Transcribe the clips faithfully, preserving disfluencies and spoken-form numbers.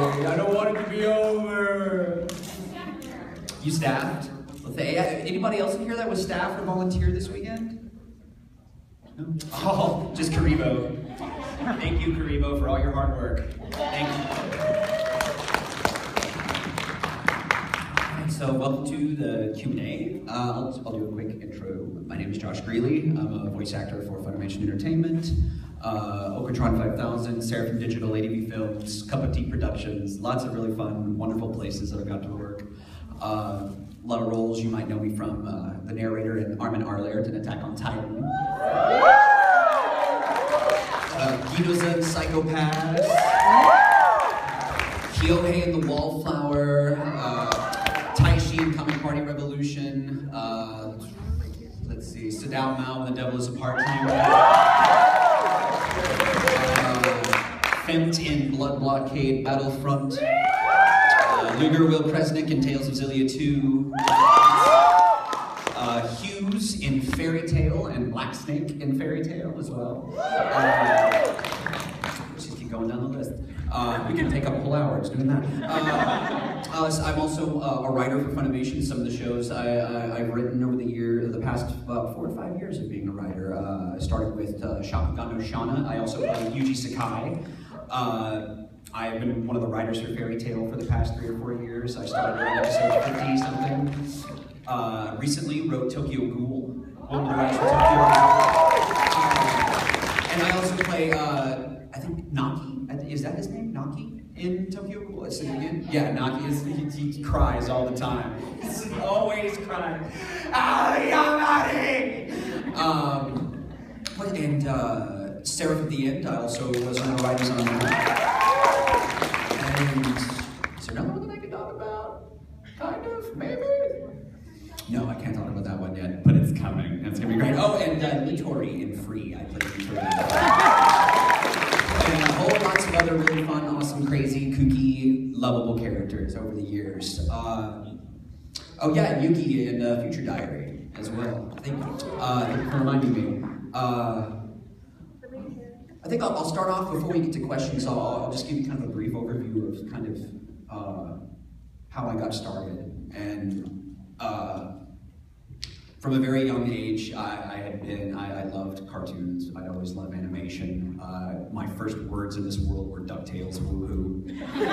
I don't want it to be over. You staffed? Anybody else in here that was staffed or volunteered this weekend? No? Oh, just Karibo. Thank you, Karibo, for all your hard work. Thank you. So welcome to the Q and A. Uh, I'll, I'll do a quick intro. My name is Josh Grelle. I'm a voice actor for Funimation Entertainment, uh, Okatron five thousand, Seraphim Digital, A D V Films, Cup of Tea Productions, lots of really fun, wonderful places that I've got to work. Uh, a lot of roles you might know me from, uh, the narrator in Armin Arlaert in Attack on Titan. Uh, Guidoza in Psychopaths. Kyohei in The Wallflower. Uh, Comic Party Revolution, uh, let's see, Sadao Mao and the Devil is a Part-Timer, uh, Fent in Blood Blockade Battlefront, uh, Luger Will Kresnik in Tales of Xillia two, uh, Hughes in Fairy Tail and Black Snake in Fairy Tail as well. Uh, let's just keep going down the list. Uh, we can take up a whole hour just doing that. Uh, uh, so I'm also uh, a writer for Funimation. Some of the shows I, I, I've written over the year, the past uh, four or five years of being a writer. Uh, I started with uh, Shakugan no Shana. I also played Yuji Sakai. Uh, I've been one of the writers for Fairy Tail for the past three or four years. I started around episode fifty something. Uh, recently wrote Tokyo Ghoul, one of the writers for Tokyo Ghoul. Uh, and I also play, uh, I think, Naki. Is that his name? Naki? In Tokyo Ghoul? Let's say it again. Yeah, Naki is, he, he cries all the time. He's always crying. Ah, Yamari! Um, and uh, Seraph at the End, I also was one of the writers on that. And is there another one that I can talk about? Kind of, maybe? No, I can't talk about that one yet, but it's coming. It's gonna be great. Oh, and uh, Litori in Free. I played Litori. And a whole lots of other really fun, awesome, crazy, kooky, lovable characters over the years. Uh, oh yeah, Yuki in uh, Future Diary as well. Thank you. Uh, thank you for reminding me. Uh, I think I'll, I'll start off before we get to questions. I'll, I'll just give you kind of a brief overview of kind of uh, how I got started. And uh, from a very young age, I, I had been, I, I loved cartoons. I'd always loved animation. Uh, my first words in this world were DuckTales, woohoo.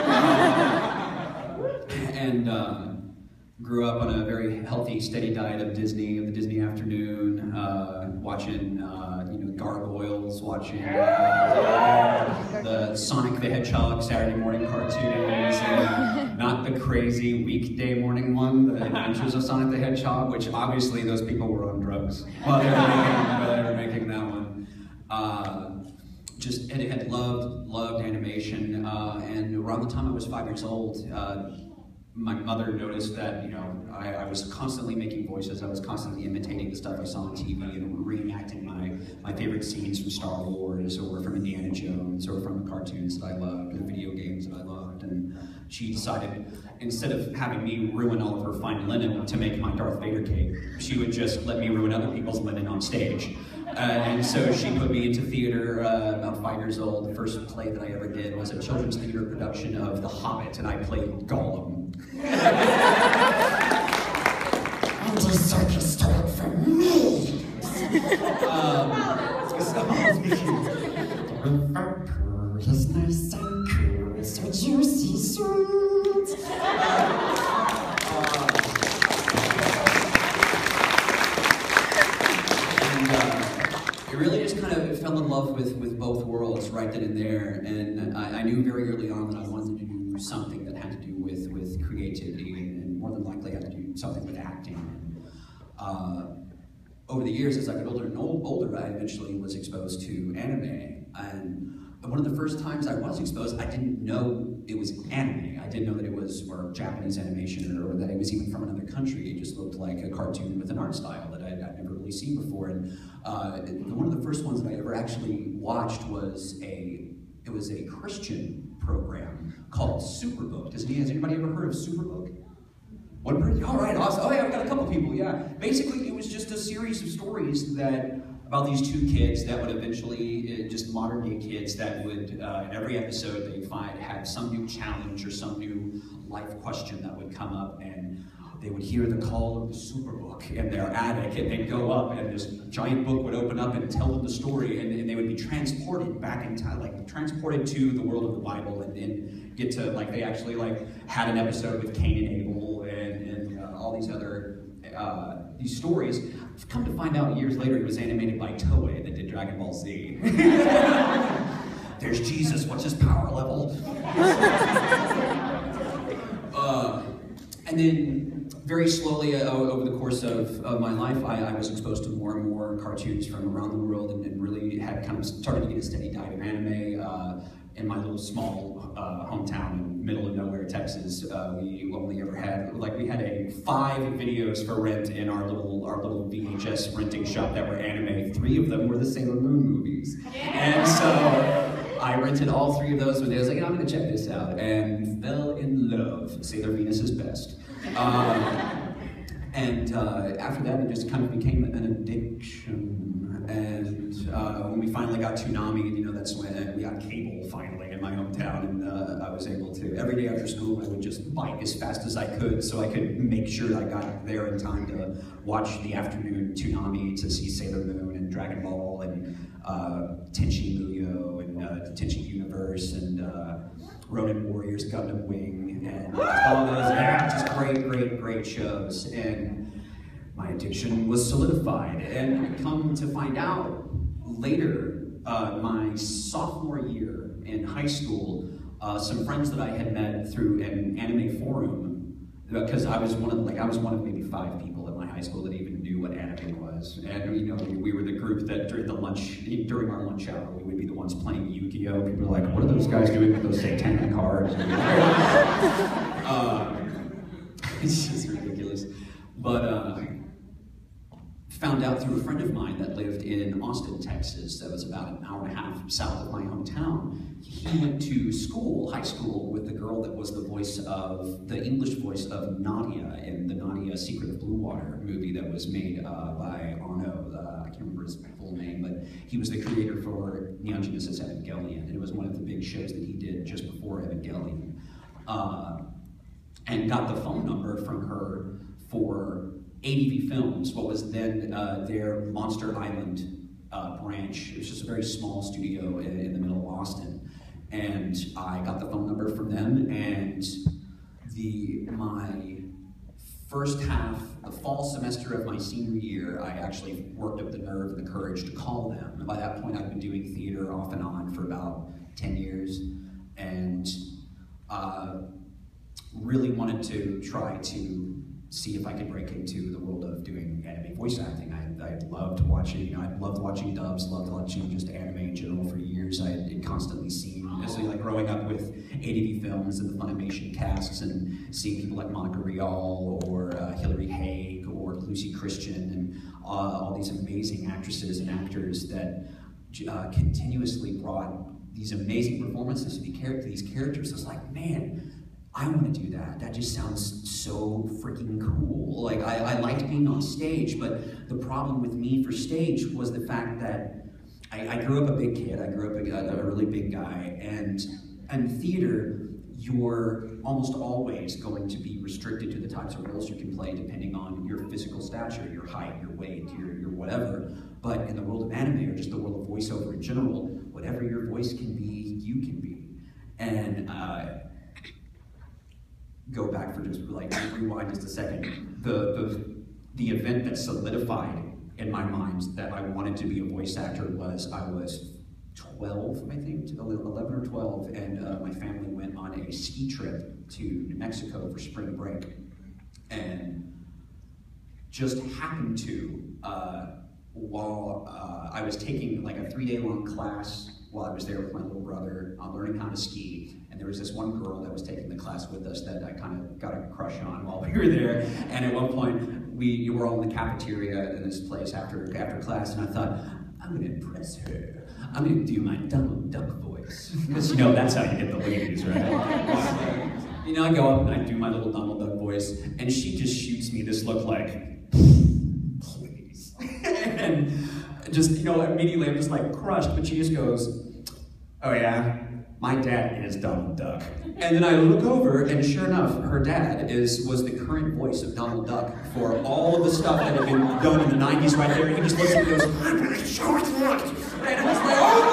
And uh, grew up on a very healthy, steady diet of Disney, of the Disney afternoon, uh, watching uh, you know, Gargoyles, watching uh, the Sonic the Hedgehog Saturday morning cartoons, and not the crazy weekday morning one, The Adventures of Sonic the Hedgehog, which obviously those people were on drugs while they were making, while they were making that one. Uh, just had, had loved, loved animation, uh, and around the time I was five years old, uh, my mother noticed that, you know, I, I was constantly making voices. I was constantly imitating the stuff I saw on T V and reenacting my, my favorite scenes from Star Wars or from Indiana Jones or from the cartoons that I loved, the video games that I loved. And she decided, instead of having me ruin all of her fine linen to make my Darth Vader cape, she would just let me ruin other people's linen on stage. Uh, and so she put me into theater uh, about five years old. The first play that I ever did was a children's theater production of The Hobbit, and I played Gollum. And your circus stole it from me. um, The river pool is nice and cool, so juicy sweet. It really just kind of fell in love with, with both worlds right then and there, and I, I knew very early on that I wanted to do something that had to do with, with creativity, and, and more than likely had to do something with acting. Uh, over the years, as I got older and older, I eventually was exposed to anime, and one of the first times I was exposed, I didn't know it was anime. I didn't know that it was or Japanese animation, or, or that it was even from another country. It just looked like a cartoon with an art style that I'd, I'd never really seen before. And uh, one of the first ones that I ever actually watched was a it was a Christian program called Superbook. Does has anybody ever heard of Superbook? One person? All right, awesome. Oh yeah, I've got a couple people. Yeah, basically it was just a series of stories that about these two kids that would eventually, uh, just modern day kids that would, uh, in every episode they'd find had some new challenge or some new life question that would come up, and they would hear the call of the superbook in their attic, and they'd go up, and this giant book would open up and tell them the story, and, and they would be transported back in time, like transported to the world of the Bible, and then get to, like, they actually like had an episode with Cain and Abel, and, and uh, all these other uh, these stories. I've come to find out years later it was animated by Toei that did Dragon Ball Z. There's Jesus. What's his power level? uh, and then very slowly uh, over the course of, of my life, I, I was exposed to more and more cartoons from around the world, and, and really had kind of started to get a steady diet of anime. Uh, in my little small uh, hometown in middle of nowhere, Texas, uh, we only ever had, like, we had a five videos for rent in our little our little V H S renting shop that were anime. Three of them were the Sailor Moon movies. And so I rented all three of those when I was like, I'm gonna check this out, and fell in love. Sailor Venus is best. Um, and uh, after that, it just kind of became an addiction. And uh, when we finally got Toonami, you know, that's when we got cable finally in my hometown, and uh, I was able to, every day after school, I would just bike as fast as I could so I could make sure I got there in time to watch the afternoon Toonami to see Sailor Moon and Dragon Ball and uh, Tenchi Muyo and uh, the Tenchi Universe and uh, Ronin Warriors, Gundam Wing, and all those, yeah, just great, great, great shows. And my addiction was solidified, and come to find out later, uh, my sophomore year in high school, uh, some friends that I had met through an anime forum, because I was one of like I was one of maybe five people at my high school that even knew what anime was, and you know we, we were the group that during the lunch during our lunch hour we would be the ones playing Yu-Gi-Oh. People were like, "What are those guys doing with those satanic cards?" uh, it's just ridiculous, but. Uh, Found out through a friend of mine that lived in Austin, Texas, that was about an hour and a half south of my hometown. He went to school, high school, with the girl that was the voice of, the English voice of Nadia in the Nadia Secret of Blue Water movie that was made uh, by Arno, uh, I can't remember his full name, but he was the creator for Neon Genesis Evangelion, and it was one of the big shows that he did just before Evangelion. Uh, and got the phone number from her for A D V Films, what was then uh, their Monster Island uh, branch. It was just a very small studio in, in the middle of Austin. And I got the phone number from them, and the my first half, the fall semester of my senior year, I actually worked up the nerve and the courage to call them. And by that point, I'd been doing theater off and on for about ten years, and uh, really wanted to try to see if I could break into the world of doing anime voice acting. I, I loved watching, you know, I loved watching dubs, loved watching just anime in general for years. I had constantly seen, especially like growing up with A D V Films and the Funimation casts and seeing people like Monica Rial or uh, Hilary Haig or Lucy Christian and uh, all these amazing actresses and actors that uh, continuously brought these amazing performances to, the char to these characters. It's like, man, I want to do that. That just sounds so freaking cool. Like, I, I liked being on stage, but the problem with me for stage was the fact that I, I grew up a big kid. I grew up a, a really big guy, and in theater, you're almost always going to be restricted to the types of roles you can play depending on your physical stature, your height, your weight, your, your whatever. But in the world of anime, or just the world of voiceover in general, whatever your voice can be, you can be. And uh, go back for just like rewind just a second. The the the event that solidified in my mind that I wanted to be a voice actor was I was twelve, I think, eleven or twelve, and uh, my family went on a ski trip to New Mexico for spring break, and just happened to uh, while uh, I was taking like a three-day long class while I was there with my little brother on learning how to ski. And there was this one girl that was taking the class with us that I kind of got a crush on while we were there. And at one point, we were all in the cafeteria in this place after after class, and I thought, I'm gonna impress her. I'm gonna do my Donald Duck voice. Because you know, that's how you get the ladies, right? You know, I go up and I do my little Donald Duck voice, and she just shoots me this look like, please. And just, you know, immediately I'm just like crushed, but she just goes, oh yeah, my dad is Donald Duck. And then I look over, and sure enough, her dad is was the current voice of Donald Duck for all of the stuff that had been done in the nineties right there. He just looks at me and goes, I'm gonna show it to you. And I was like, oh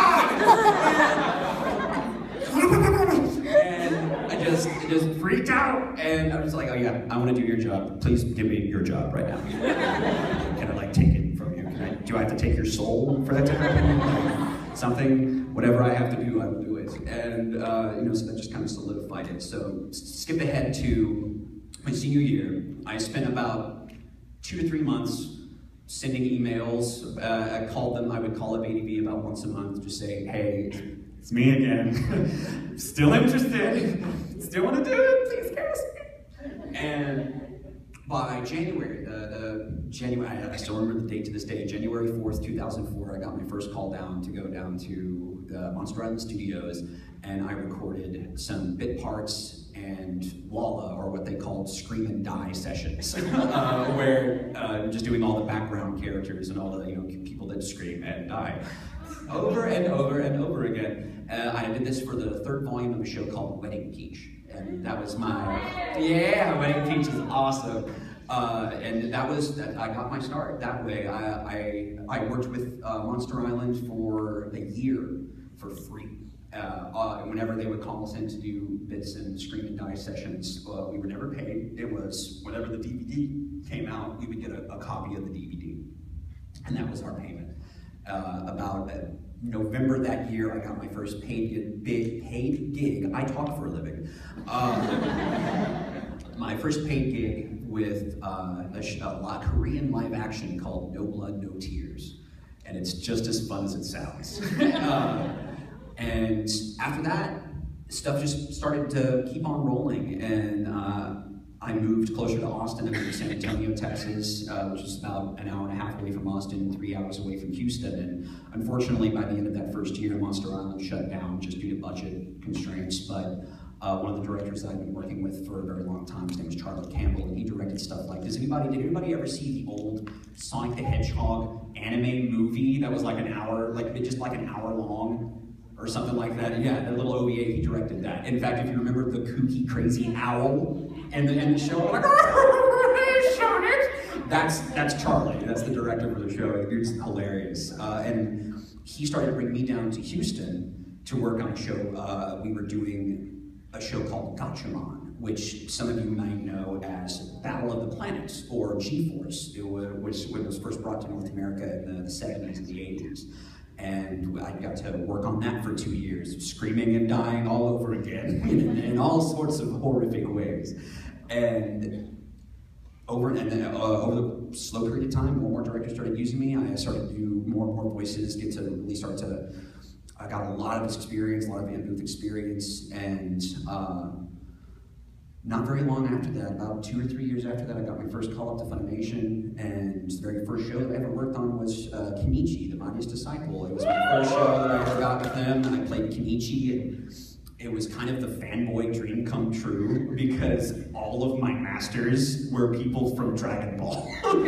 my God! And I just, I just freaked out. And I was like, oh yeah, I want to do your job. Please give me your job right now. Can I like take it from you? Can I, do I have to take your soul for that to happen? Like, something, whatever I have to do, I will do it. And uh, you know, so that just kind of solidified it. So skip ahead to my senior year. I spent about two to three months sending emails. Uh, I called them, I would call up A D B about once a month, just say, hey, it's me again. Still interested. Still want to do it, please cast me. And by January, the, the January, I, I still remember the date to this day, January fourth, two thousand four, I got my first call down to go down to the Monster Island Studios, and I recorded some bit parts and Walla, or what they called Scream and Die sessions, uh, where uh, just doing all the background characters and all the, you know, people that scream and die. Over and over and over again. Uh, I did this for the third volume of a show called Wedding Peach. And that was my, yeah, Wedding Peach is awesome. Uh, and that was, that, I got my start that way. I, I, I worked with uh, Monster Island for a year for free. Uh, uh, whenever they would call us in to do bits and Scream and Die sessions, uh, we were never paid. It was whenever the D V D came out, we would get a, a copy of the D V D. And that was our payment. Uh, about uh, November that year, I got my first paid gig. Big paid gig. I talk for a living. Um, my first paid gig with uh, a, a Korean live action called No Blood, No Tears, and it's just as fun as it sounds. uh, and after that, stuff just started to keep on rolling, and uh, I moved closer to Austin. I moved to San Antonio, Texas, uh, which is about an hour and a half away from Austin, three hours away from Houston. And unfortunately, by the end of that first year, Monster Island shut down just due to budget constraints. But uh, one of the directors that I've been working with for a very long time, his name is Charlie Campbell, and he directed stuff like, does anybody, did anybody ever see the old Sonic the Hedgehog anime movie that was like an hour, like just like an hour long? Or something like that. Yeah, that little O V A, he directed that. In fact, if you remember the kooky, crazy owl in the, in the show, like, that's, that's Charlie. That's the director for the show. It's hilarious. Uh, and he started to bring me down to Houston to work on a show. Uh, we were doing a show called Gatchaman, which some of you might know as Battle of the Planets, or G-Force, which was first brought to North America in the seventies and the eighties. And I got to work on that for two years, screaming and dying all over again in, in all sorts of horrific ways. And over and then uh, over the slow period of time, more and more directors started using me. I started to do more and more voices, get to really start to. I got a lot of experience, a lot of in-booth experience, and uh, not very long after that, about two or three years after that, I got my first call up to Funimation, and the very first show that I ever worked on was uh, Kenichi, the Mightiest Disciple. It was my first show that I ever got with them, and I played Kenichi, and it was kind of the fanboy dream come true, because all of my masters were people from Dragon Ball.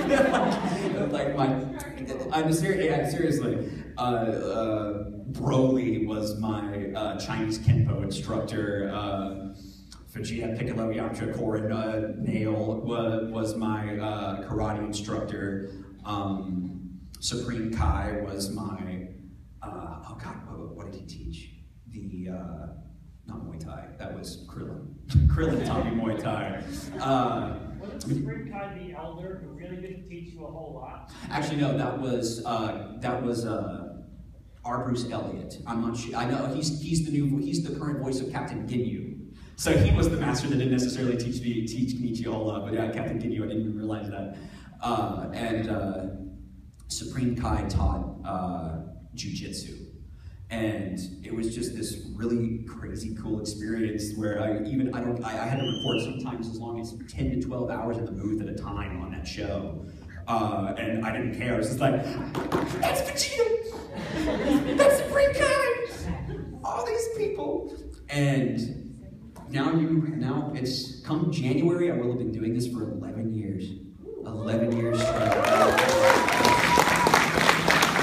Like my, I'm serious, yeah, seriously. Uh, uh, Broly was my uh, Chinese Kenpo instructor. Uh, Vegeta, Piccolo, Yamcha, Korin, uh, Nail was, was my uh, karate instructor. Um, Supreme Kai was my, uh, oh God, what, what did he teach? The, uh, not Muay Thai, that was Krillin. Krillin taught me Muay Thai. Uh, Wasn't Supreme Kai the elder who really didn't teach you a whole lot? Actually, no, that was, uh, that was, uh, R. Bruce Elliott. I'm not sure, I know he's, he's the new, he's the current voice of Captain Ginyu. So he was the master that didn't necessarily teach me, teach Kenichi a whole lot, but yeah, Captain Ginyu, I didn't even realize that. Uh, and uh, Supreme Kai taught uh, Jiu-Jitsu. And it was just this really crazy, cool experience where I even, I don't, I, I had to record sometimes as long as ten to twelve hours in the booth at a time on that show. Uh, and I didn't care, I was just like, that's Vegeta! That's Supreme Kai! All these people! And Now you, now it's come January, I will have been doing this for eleven years. eleven years straight.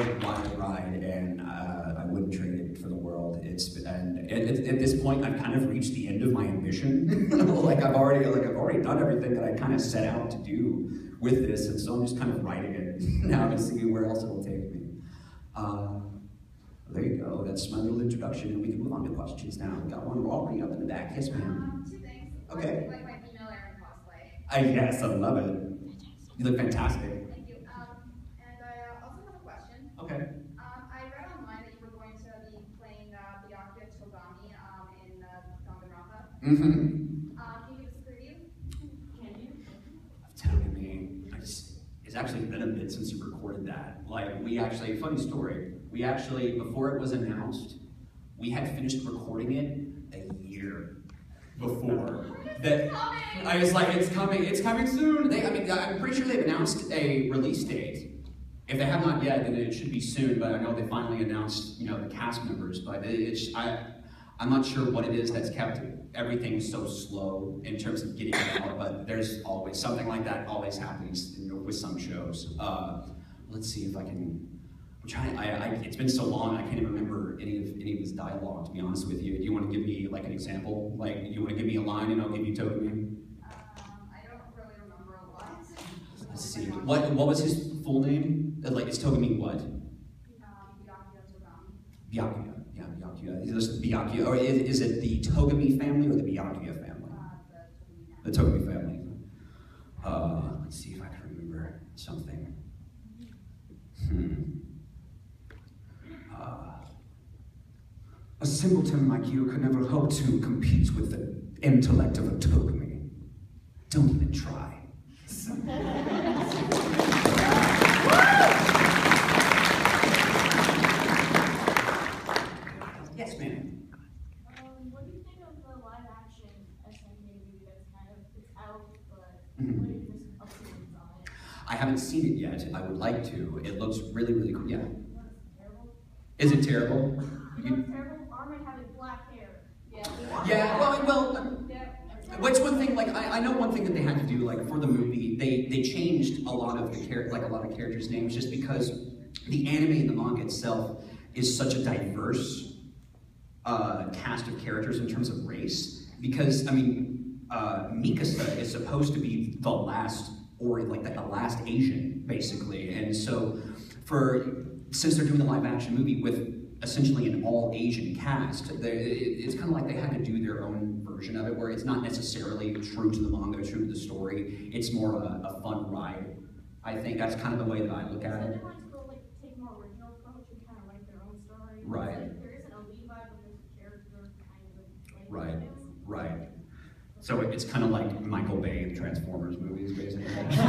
wild, wild ride, and uh, I wouldn't trade it for the world. It's and at, at this point, I've kind of reached the end of my ambition. like I've already, like I've already done everything that I kind of set out to do with this, and so I'm just kind of writing it now to see where else it'll take me. Uh, there you go. That's my little introduction, and we can move on to questions now. We got one already up in the back. Yes, ma'am. Um, two things. Okay. Like my female Aaron cosplay. I yes, I love it. You look fantastic. Thank you. Um, and I uh, also have a question. Okay. Um, I read online that you were going to be playing uh, Byakuya Togami um, in uh, Danganronpa. Mm-hmm. Um, can you give us a preview? Can you? Telling me, I just, it's actually been a bit since you recorded that. Like, we actually, funny story, we actually, before it was announced, we had finished recording it a year before. That I was like, it's coming, it's coming soon. They, I mean, I'm pretty sure they've announced a release date. If they have not yet, then it should be soon. But I know they finally announced, you know, the cast members. But it, it's, I, I'm not sure what it is that's kept everything so slow in terms of getting it out. But there's always something like that. Always happens, you know, with some shows. Uh, let's see if I can. I'm trying. I, I, it's been so long. I can't even remember any of any of his dialogue. To be honest with you, do you want to give me like an example? Like, you want to give me a line, and I'll give you Togami? Um, I don't really remember a lot. Let's see. What what was his full name? Like, it's Togami what? Um, Byakuya Togami. Byakuya. Yeah, Byakuya. Is this Byakuya, or is, is it the Togami family or the Byakuya family? Uh, The Togami family. Uh, let's see if I can remember something. Hmm. Uh, a simpleton like you could never hope to compete with the intellect of a Togami. Don't even try. Yes, ma'am. Um, what do you think of the live action S N K movie that's kind of, it's out, but Mhm. what are your opinions on it? I haven't seen it yet. I would like to. It looks really, really cool. Yeah. You know it's terrible? Is it terrible? You know it's terrible? Armin having black hair. Yeah. Yeah, well, well, um, Yeah. what's one thing, like, I, I know one thing that they had to do, like, for the movie, they, they changed a lot of the char- like, a lot of characters' names just because the anime and the manga itself is such a diverse uh, cast of characters in terms of race. Because, I mean, uh, Mikasa is supposed to be the last, or like the, the last Asian, basically. And so, for since they're doing the live action movie with essentially an all-Asian cast, they, it, it's kind of like they had to do their own version of it, where it's not necessarily true to the manga, true to the story. It's more of a, a fun ride. I think that's kind of the way that I look at So it. they want to go, like, take a more original approach and kind of write their own story. Right. It's like, there isn't a Levi, but there's a character kind of like Right, him. right. So it's kind of like Michael Bay in Transformers movies, basically.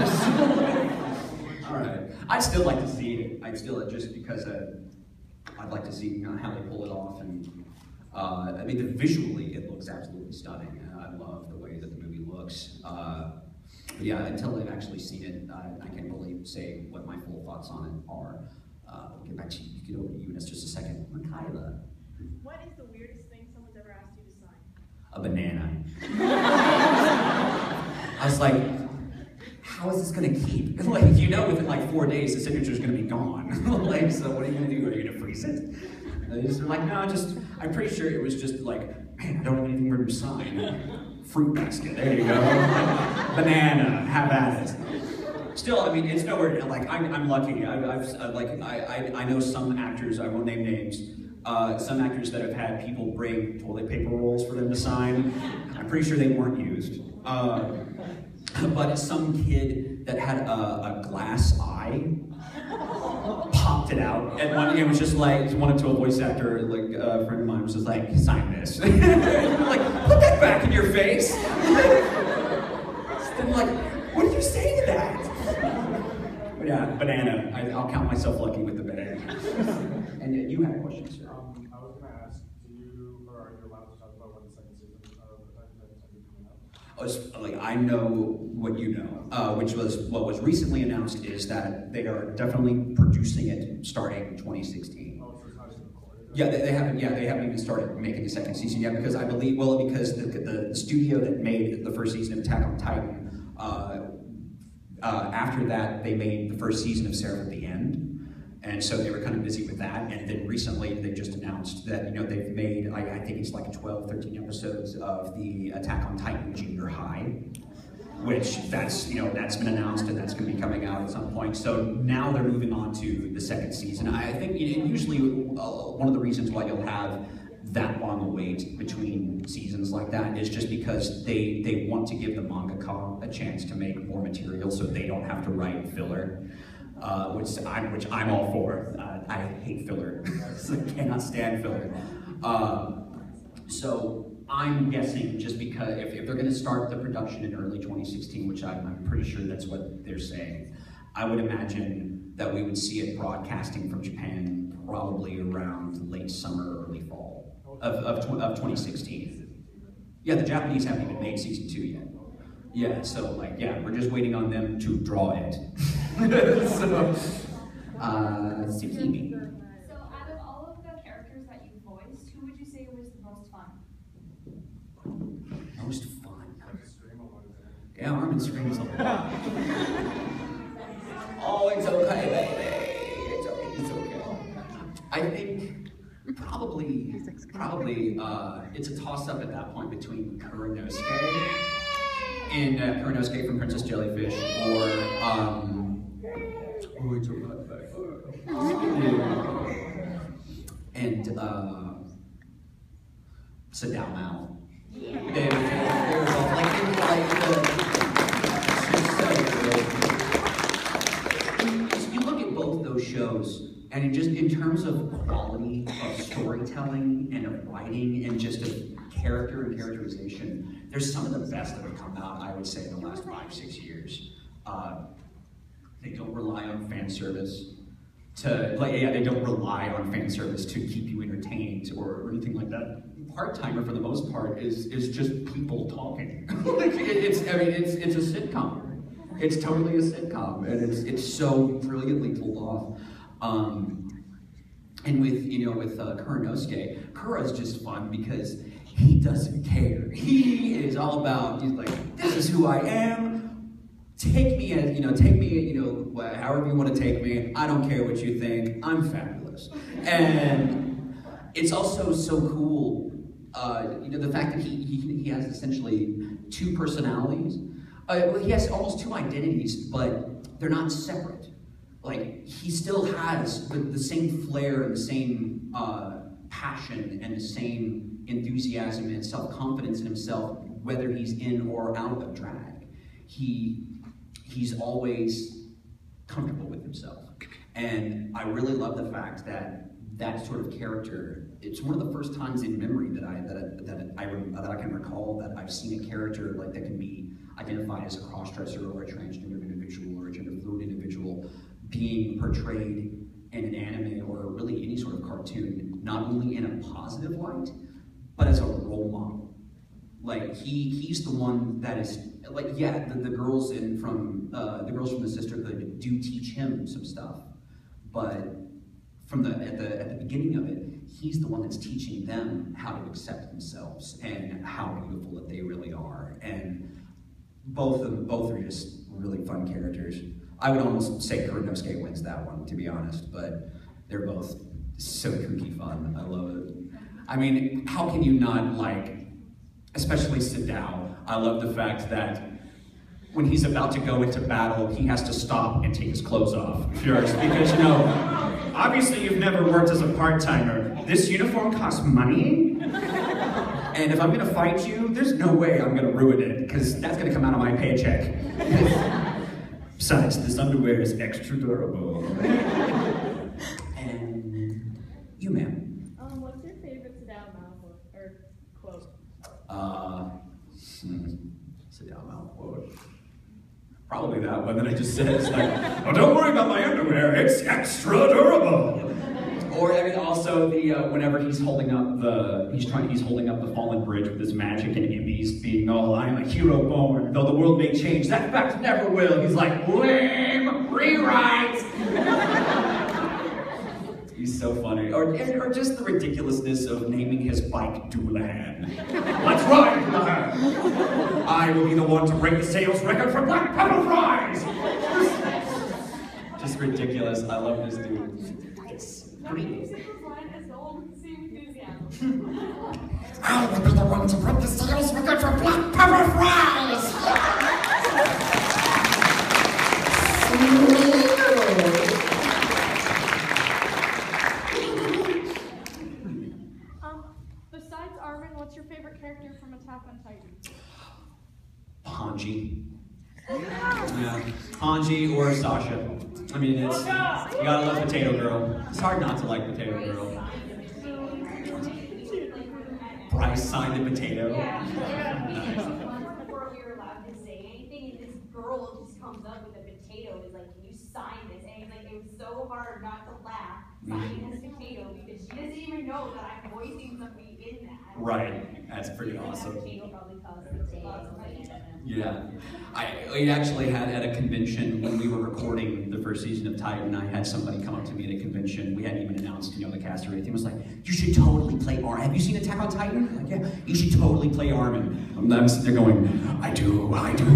All right. I'd still like to see it. I'd still, just because uh, I'd like to see, you know, how they pull it off. And uh, I mean, the, visually, it looks absolutely stunning. Uh, I love the way that the movie looks. Uh, but yeah, until I've actually seen it, uh, I can't really say what my full thoughts on it are. Uh, we'll get back to you. Get over to you in just a second. Mikaela. What is the weirdest thing someone's ever asked you to sign? A banana. I was like, how is this gonna keep? Like, you know, within like four days, the signature's gonna be gone. Like, so what are you gonna do? Are you gonna freeze it? And they just were like, no, just, I'm pretty sure it was just like, man, I don't have anything more to sign. Fruit basket, there you go. Banana, have at it. Still, I mean, it's nowhere, like, I'm, I'm lucky. I, I've, uh, like, I, I, I know some actors, I won't name names, uh, some actors that have had people bring toilet paper rolls for them to sign. I'm pretty sure they weren't used. Uh, but it's some kid that had a, a glass eye, popped it out, and one it was just like, wanted to a voice actor, like a friend of mine was just like, sign this. Like, put that back in your face. And like, what did you say to that? But yeah, banana. I, I'll count myself lucky with the banana. And uh, you had a question, sir. Um, I was going to ask, do you, or are you allowed to talk about when the second season of Attack on Titan is coming out? Oh, it's, like, I know what you know, uh, which was what was recently announced is that they are definitely producing it starting twenty sixteen. Oh, so it's not even recorded? Yeah, they, they haven't. Yeah, they haven't even started making the second season yet because I believe, well, because the, the studio that made the first season of Attack on Titan, uh, uh, after that they made the first season of Seraph at the End, And so they were kind of busy with that, and then recently they just announced that, you know, they've made, I, I think it's like twelve, thirteen episodes of the Attack on Titan Junior High, which that's, you know, that's been announced and that's going to be coming out at some point. So now they're moving on to the second season. I think you know, usually uh, one of the reasons why you'll have that long a wait between seasons like that is just because they, they want to give the mangaka a chance to make more material so they don't have to write filler. Uh, which I'm which I'm all for. Uh, I hate filler. I cannot stand filler. Uh, so I'm guessing just because if, if they're going to start the production in early twenty sixteen, which I'm, I'm pretty sure that's what they're saying, I would imagine that we would see it broadcasting from Japan probably around late summer, early fall of of, tw of twenty sixteen. Yeah, the Japanese haven't even made season two yet. Yeah, so like, yeah, we're just waiting on them to draw it. so, uh, Tsukimi. So out of all of the characters that you voiced, who would you say was the most fun? Most fun. Stream a lot of that. Yeah, Armin screams a lot. Oh, it's okay, baby. It's okay, it's okay. I think probably, probably, uh, it's a toss-up at that point between Kuranosuke in uh, Kuranosuke from Princess Jellyfish, or um, oh, it's a lot back. And uh, Sadao Mao. Yeah. They, they, they were both like, they were like the, you look at both those shows, and in just in terms of quality of storytelling and of writing and just of character and characterization, there's some of the best that have come out, I would say, in the last five, six years. Uh, they don't rely on fan service to, like, yeah, they don't rely on fan service to keep you entertained or, or anything like that. Part-Timer, for the most part, is is just people talking. Like, it, it's, I mean, it's it's a sitcom. It's totally a sitcom, and it's it's so brilliantly pulled off. Um, and with you know with uh, Kuranosuke, Kura's just fun because he doesn't care. He is all about, he's like, this is who I am. Take me as, you know, take me, you know, however you want to take me. I don't care what you think. I'm fabulous. And it's also so cool, uh, you know, the fact that he, he, he has essentially two personalities. Uh, well, he has almost two identities, but they're not separate. Like, he still has the, the same flair and the same uh, passion and the same enthusiasm and self-confidence in himself, whether he's in or out of drag. He, he's always comfortable with himself. And I really love the fact that that sort of character, it's one of the first times in memory that I, that I, that I, that I can recall that I've seen a character like that can be identified as a cross-dresser or a transgender individual or a gender-fluid individual being portrayed in an anime or really any sort of cartoon, not only in a positive light, but as a role model. Like, he he's the one that is, like, yeah, the, the girls in from, uh, the girls from the sisterhood do teach him some stuff, but from the, at the, at the beginning of it, he's the one that's teaching them how to accept themselves and how beautiful that they really are. And both of them, both are just really fun characters. I would almost say Kuranosuke wins that one, to be honest, but they're both so kooky fun. I love it. I mean, how can you not like, especially Sadao, I love the fact that when he's about to go into battle, he has to stop and take his clothes off first, because, you know, obviously you've never worked as a part-timer. This uniform costs money, and if I'm gonna fight you, there's no way I'm gonna ruin it, because that's gonna come out of my paycheck. Besides, this underwear is extra durable. And you, ma'am. Um, what's your favorite Sadao Mao or quote? Uh, hmm, Sadao Mao quote. Probably that one that I just said. It's like, oh, don't worry about my underwear, it's extra durable. Or I mean, also the uh, whenever he's holding up the he's trying he's holding up the fallen bridge with his magic and Imbi's being all, I'm a hero born, though the world may change, that fact never will. He's like, lame, rewrite. He's so funny. Or or just the ridiculousness of naming his bike Doulahan. Let's ride, Doulahan. I will be the one to break the sales record for black pepper fries. Just ridiculous. I love this dude. It's Nothing pretty. super fun as no one with the same enthusiasm. I will be the one to break the seals. We're good for black pepper fries. Um, besides Armin, what's your favorite character from Attack on Titan? Hanji. Yeah, Hanji or Sasha. I mean, it's you gotta love Potato Girl. It's hard not to like Potato Girl. Bryce signed a potato. Before we were allowed to say anything, and this girl just comes up with a potato and is like, "Can you sign this?" And it's like it was so hard not to laugh signing this potato because she doesn't even know that I'm voicing something in that. Right, that's pretty awesome. Potato probably caused potatoes. Yeah, I we actually had at a convention when we were recording the first season of Titan. I had somebody come up to me at a convention. We hadn't even announced, you know, the cast or anything. It was like, "You should totally play Armin. Have you seen Attack on Titan?" I'm like, "Yeah, you should totally play Armin." I'm, I'm sitting there going, "I do, I do."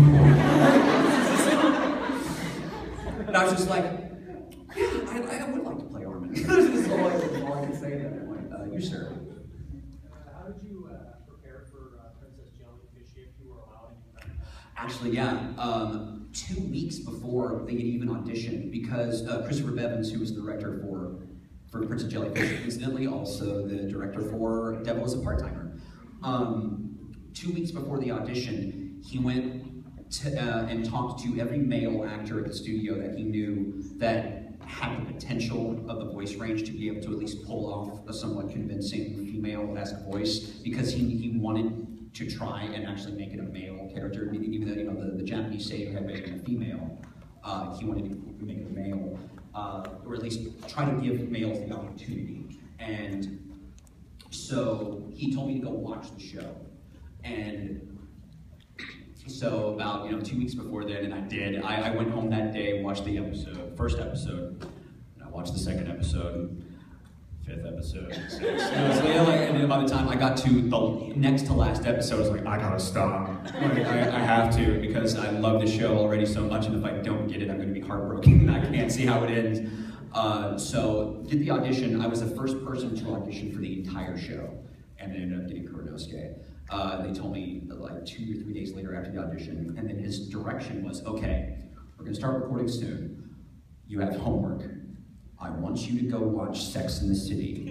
And I was just like, "Yeah, I, I would like to play Armin." That's all I, all I can say at that point. Uh, you, sir. Uh, how did you uh, prepare for uh, Princess Jellyfish if you were allowed any time? Actually, yeah. Um, two weeks before they had even auditioned, because uh, Christopher Bevins, who was the director for for Prince of Jellyfish, incidentally also the director for Devil is a Part-Timer. Um, two weeks before the audition, he went to, uh, and talked to every male actor at the studio that he knew that had the potential of the voice range to be able to at least pull off a somewhat convincing female-esque voice, because he, he wanted to try and actually make it a male character, even though, you know, the, the Japanese Seiyu had made it a female, uh, he wanted to make it a male, uh, or at least try to give males the opportunity. And so he told me to go watch the show. And so about, you know, two weeks before then, and I did, I, I went home that day, watched the episode, first episode, and I watched the second episode, fifth episode, sixth. It was like, and then by the time I got to the next to last episode, I was like, I gotta stop. Like, I, I have to, because I love the show already so much, and if I don't get it, I'm gonna be heartbroken, and I can't see how it ends. Uh, so, did the audition. I was the first person to audition for the entire show, and then ended up getting Kuranosuke. Uh, they told me like two or three days later after the audition, and then his direction was, okay, we're gonna start recording soon. You have homework. I want you to go watch Sex and the City.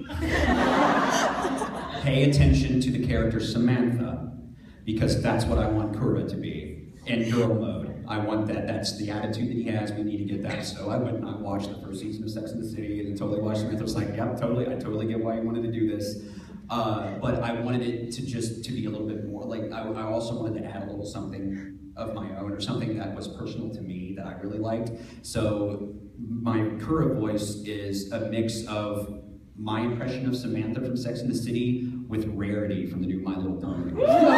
Pay attention to the character Samantha, because that's what I want Kura to be, in girl mode. I want that, that's the attitude that he has, we need to get that. So I went and I watched the first season of Sex and the City, and totally watched Samantha. I was like, yep, totally, I totally get why you wanted to do this. Uh, but I wanted it to just to be a little bit more, like, I, I also wanted to add a little something of my own, or something that was personal to me that I really liked. So my Kura voice is a mix of my impression of Samantha from Sex and the City with Rarity from the new My Little Pony.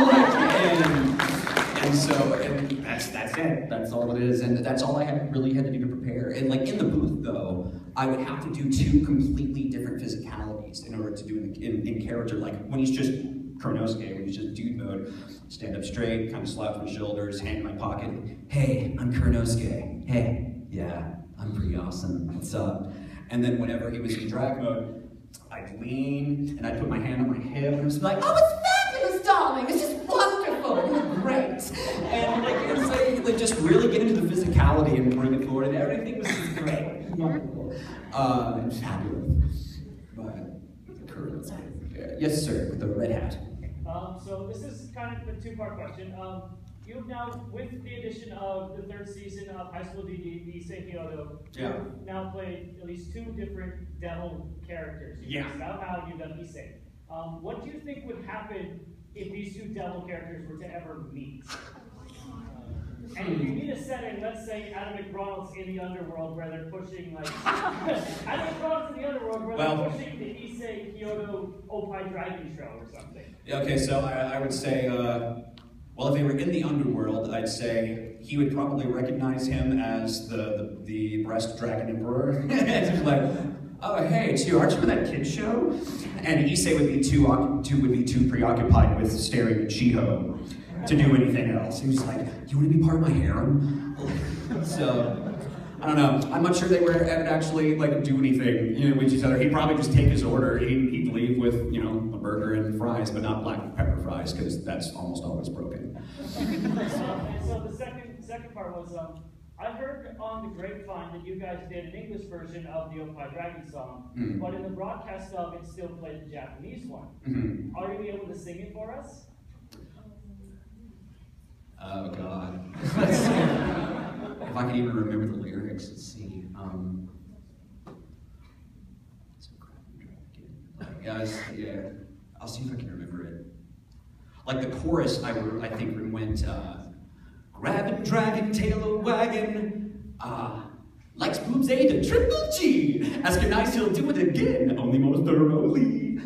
and, and so, and that's that's it. That's all it is, and that's all I had really had to do to prepare. And like in the booth, though, I would have to do two completely different physicalities in order to do in, in, in character. Like when he's just Kuranosuke, when he's just dude mode, stand up straight, kind of slouch my shoulders, hand in my pocket. Hey, I'm Kuranosuke. Hey, yeah, I'm pretty awesome. What's up? And then whenever he was in drag mode, I'd lean and I'd put my hand on my hip and I was like, oh, it's fabulous, darling. This is wonderful. You're great. And like, it was like, like just really get into the physicality and bring it forward, and everything was just great. Wonderful. Uh, and fabulous. But Kuranosuke. Yes, sir, with the red hat. Um, so this is kind of a two-part question. Um, you've now, with the addition of the third season of High School D D, Issei Kyoto, Yeah. you've now played at least two different devil characters. You've Yeah. done Sao, you've done Issei. Um, what do you think would happen if these two devil characters were to ever meet? And if you need a setting, let's say Adam McDonald's in the underworld where they're pushing like Adam McDonald's in the underworld where Well, they're pushing the Issei Kyoto Opie Dragon show or something. Okay, so I, I would say, uh, well, if they were in the underworld, I'd say he would probably recognize him as the the, the breast dragon emperor. And he's like, oh, hey, it's you, aren't you in that kid show? And Issei would be too, too would be too preoccupied with staring at Shiho to do anything else. He was like, you want to be part of my harem? So, I don't know. I'm not sure they would actually like do anything, you know, with each other. He'd probably just take his order. He'd, he'd leave with, you know, a burger and fries, but not black pepper fries, because that's almost always broken. Um, and so the second second part was, um, I heard on the grapevine that you guys did an English version of the Opie Dragon song, mm. but in the broadcast of it still played the Japanese one. Mm-hmm. Are you able to sing it for us? Oh God. Let's see. If I can even remember the lyrics, let's see. Um, yeah, yeah, I'll see if I can remember it. Like the chorus, I, I think went, uh, grabbing, dragging, tail of wagon, uh, likes boobs A to triple G. Asking nice, he'll do it again, only more thoroughly.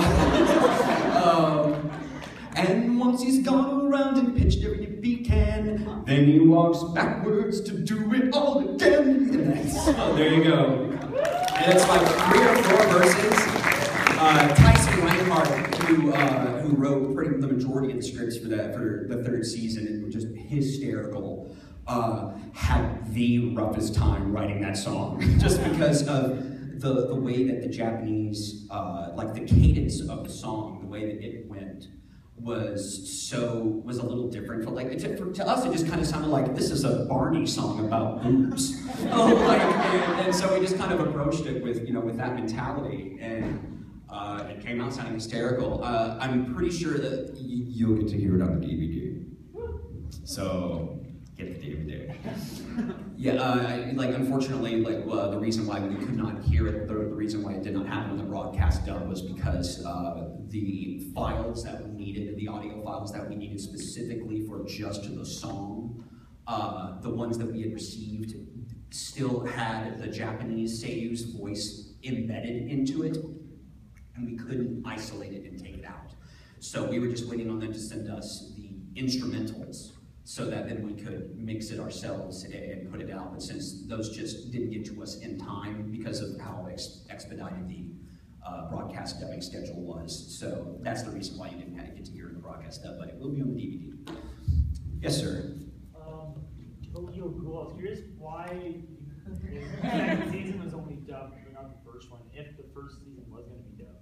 Uh, um, and once he's gone around and pitched every if he can, then he walks backwards to do it all again. And that's, oh, there you go. And it's like three or four verses. Uh, Tyson Reinhardt, who uh, who wrote pretty the majority of the scripts for that for the third season, and was just hysterical, uh, had the roughest time writing that song, just because of the the way that the Japanese, uh, like the cadence of the song, the way that it went, was so was a little different. But like it, for, to us, it just kind of sounded like this is a Barney song about boobs. Oh, like, and, and so we just kind of approached it with you know with that mentality, and uh, it came out sounding hysterical. Uh, I'm pretty sure that y you'll get to hear it on the D V D. So get the D V D. Yeah, uh, like unfortunately, like uh, the reason why we could not hear it, the, the reason why it did not happen in the broadcast dub was because uh, the files that we needed, the audio files that we needed specifically for just the song, uh, the ones that we had received still had the Japanese seiyu's voice embedded into it, and we couldn't isolate it and take it out. So we were just waiting on them to send us the instrumentals, so that then we could mix it ourselves and put it out. But since those just didn't get to us in time because of how ex expedited the uh, broadcast dubbing schedule was, so that's the reason why you didn't get to hear it in the broadcast dub, but it will be on the D V D. Yes, sir? Um, oh, yo, cool. I was curious why the second season was only dubbed, but not the first one, if the first season was going to be dubbed.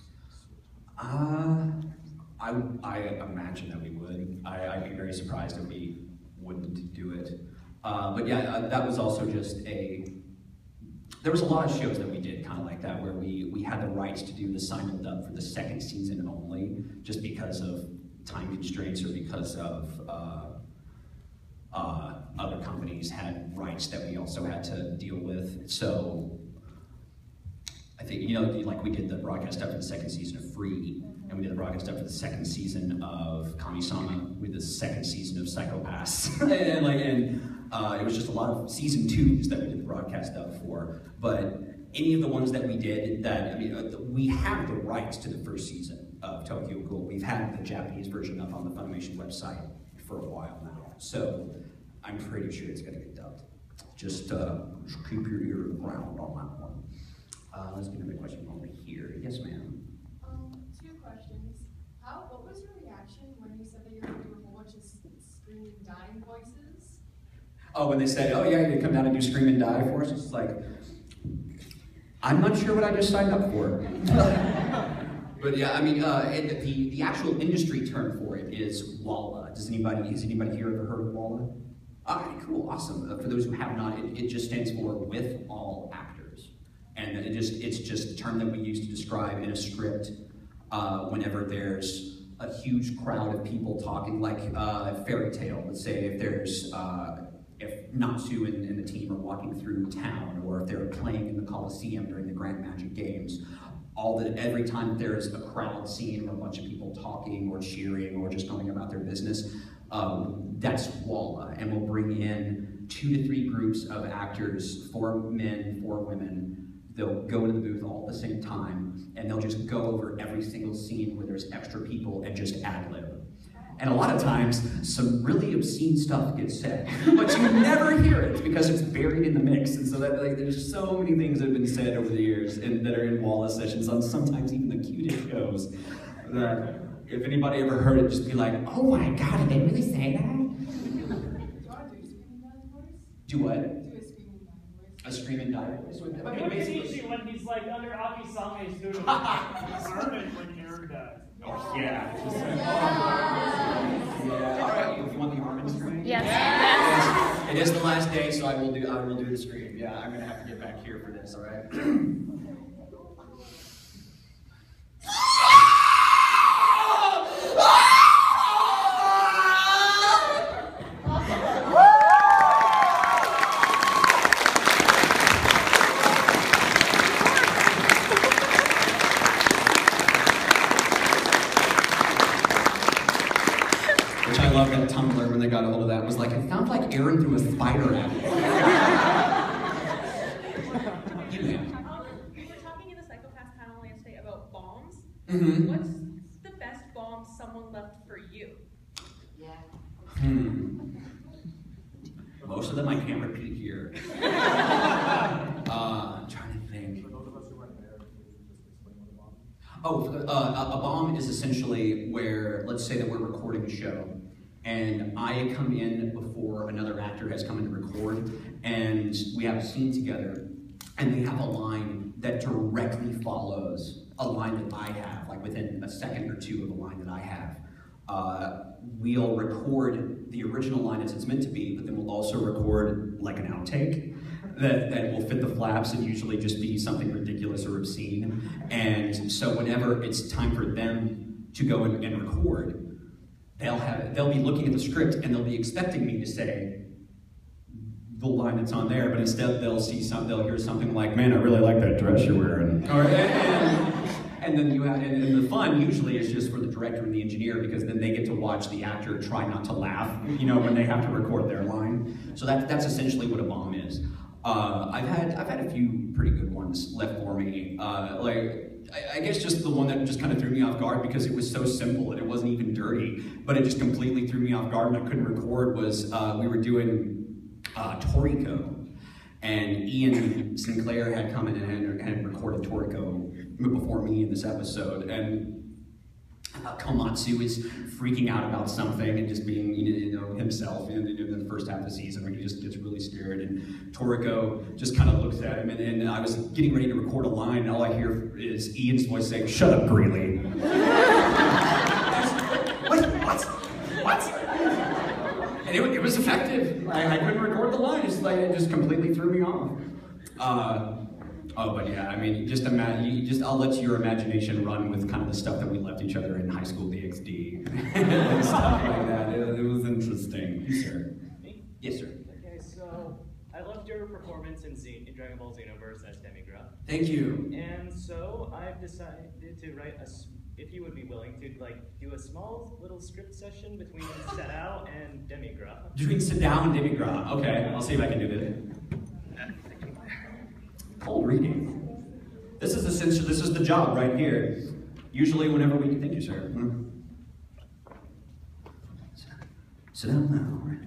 Uh, I, I imagine that we would. I, I'd be very surprised if we wouldn't do it. Uh, but yeah, uh, that was also just a, there was a lot of shows that we did kind of like that, where we, we had the rights to do the simul dub for the second season only, just because of time constraints or because of uh, uh, other companies had rights that we also had to deal with. So I think, you know, like we did the broadcast stuff for the second season of Free, and we did the broadcast stuff for the second season of Kami-sama, with the second season of Psycho-Pass. and like, and uh, it was just a lot of season twos that we did the broadcast stuff for. But any of the ones that we did, that I mean, uh, we have the rights to the first season of Tokyo Ghoul. We've had the Japanese version up on the Funimation website for a while now, so I'm pretty sure it's going to get dubbed. Just, uh, just keep your ear to the ground on that one. Uh, let's get another question over here. Yes, ma'am. Um, two questions. How? What was your reaction when you said that you were going to do a whole bunch of screaming, dying voices? Oh, when they said, "Oh yeah, you come down and do Scream and Die for us," it's like, I'm not sure what I just signed up for. But yeah, I mean, uh, it, the the actual industry term for it is WALA. Does anybody has anybody here ever heard of WALA? All right, cool, awesome. Uh, for those who have not, it, it just stands for With All Actors. And it just, it's just a term that we use to describe in a script uh, whenever there's a huge crowd of people talking, like uh, fairy tale. Let's say if there's, uh, if Natsu and, and the team are walking through town, or if they're playing in the Coliseum during the Grand Magic Games, all that every time there's a crowd scene or a bunch of people talking or cheering or just going about their business, um, that's WALA. And we'll bring in two to three groups of actors, four men, four women. They'll go into the booth all at the same time, and they'll just go over every single scene where there's extra people and just ad-lib. And a lot of times, some really obscene stuff gets said, but you never hear it because it's buried in the mix. And so that, like, there's so many things that have been said over the years and that are in WALA sessions on sometimes even the cutest shows. That if anybody ever heard it, just be like, "Oh my God, did they really say that?" Do you want to do a screaming, dying voice? Do what? Do a screaming, dying A screaming die voice? I It mean, would be basically. easy when he's like under Akisame's doodle. Armin when Aaron dies. Oh, yeah. Yeah. All right, you want the Armin scream? Yes. Yes. It is the last day, so I will do. I will do the scream. Yeah, I'm gonna have to get back here for this. All right. Which I love that Tumblr when they got a hold of that was like, it sounds like Aaron threw a spider at it. You man. Um, we were talking in the Psychopath panel yesterday about bombs. Mm-hmm. What's the best bomb someone left for you? Hmm. Most of them I can't repeat here. uh, I'm trying to think. For those of us who weren't there, can you just explain what a bomb is? Oh, for the- uh, a a bomb is essentially where, let's say that we're recording a show, and I come in before another actor has come in to record, and we have a scene together, and they have a line that directly follows a line that I have, like within a second or two of a line that I have. Uh, we'll record the original line as it's meant to be, but then we'll also record like an outtake that, that will fit the flaps and usually just be something ridiculous or obscene. And so whenever it's time for them to go and, and record, they'll have they'll be looking at the script and they'll be expecting me to say the line that's on there, but instead they'll see some, they'll hear something like, "Man, I really like that dress you're wearing." Or, and, and then you have, and, and the fun usually is just for the director and the engineer, because then they get to watch the actor try not to laugh, you know, when they have to record their line. So that that's essentially what a bomb is. Uh, I've had I've had a few pretty good ones left for me. Uh, like I, I guess just the one that just kind of threw me off guard because it was so simple and it wasn't even dirty, but it just completely threw me off guard and I couldn't record. Was uh, we were doing uh, Toriko, and Ian Sinclair had come in and had recorded Toriko before me in this episode, and Uh, Komatsu is freaking out about something and just being, you know, himself in, in the first half of the season when he just gets really scared, and Toriko just kind of looks at him, and, and I was getting ready to record a line, and all I hear is Ian's voice saying, "Shut up, Grelle." What? What? What? And it, it was effective. I, I couldn't record the line. It's like, it just completely threw me off. Uh, Oh, but yeah, I mean, just imagine, you just, I'll let your imagination run with kind of the stuff that we left each other in high school D X D and stuff like that. It, it was interesting. Yes, sir. Me? Yes, sir. Okay, so I loved your performance in, Z- in Dragon Ball Xenoverse as Demigra. Thank you. And so I've decided to write a, s- if you would be willing to like do a small little script session between Sadao and Demigra. Between Sadao and Demigra. Okay, I'll see if I can do this. Cold reading. This is essentially, this is the job right here. Usually whenever we, thank you, sir. Hmm. Sit down now, right?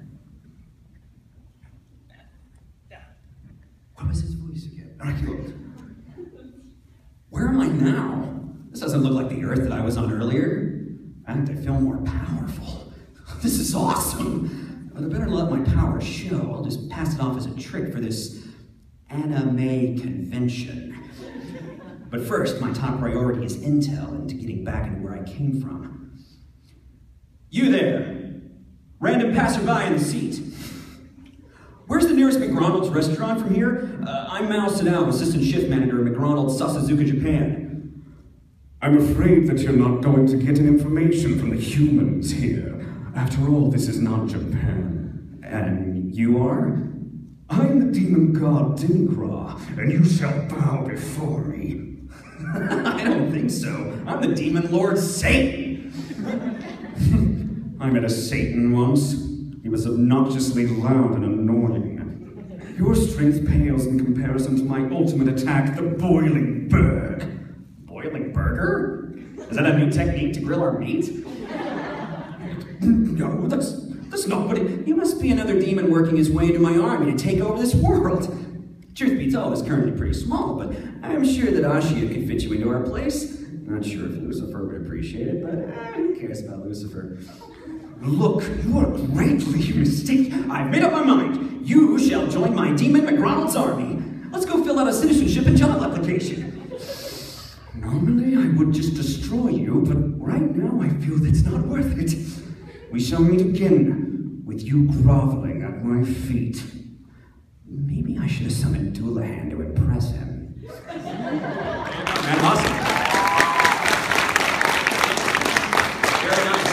What was his voice again? All right, look. Where am I now? This doesn't look like the Earth that I was on earlier. In fact, I feel more powerful. This is awesome. But I better let my power show. I'll just pass it off as a trick for this anime convention. But first, my top priority is intel into getting back into where I came from. You there, random passerby in the seat. Where's the nearest McDonald's restaurant from here? Uh, I'm Mao Sadao, assistant shift manager at McDonald's, Sasazuka, Japan. I'm afraid that you're not going to get any information from the humans here. After all, this is not Japan. And you are? I'm the demon god Demigra, and you shall bow before me. I don't think so. I'm the demon lord Satan. I met a Satan once. He was obnoxiously loud and annoying. Your strength pales in comparison to my ultimate attack, the Boiling Berg. Boiling burger? Is that a new technique to grill our meat? No, that's That's not what it... You must be another demon working his way into my army to take over this world. Truth be told, it's currently pretty small, but I'm sure that Ashia could fit you into our place. Not sure if Lucifer would appreciate it, but uh, who cares about Lucifer? Look, you are greatly mistaken. I've made up my mind. You shall join my demon McDonald's army. Let's go fill out a citizenship and job application. Normally, I would just destroy you, but right now I feel that's not worth it. We shall meet again with you groveling at my feet. Maybe I should have summoned Doulahan to impress him. Man, awesome. Very nice.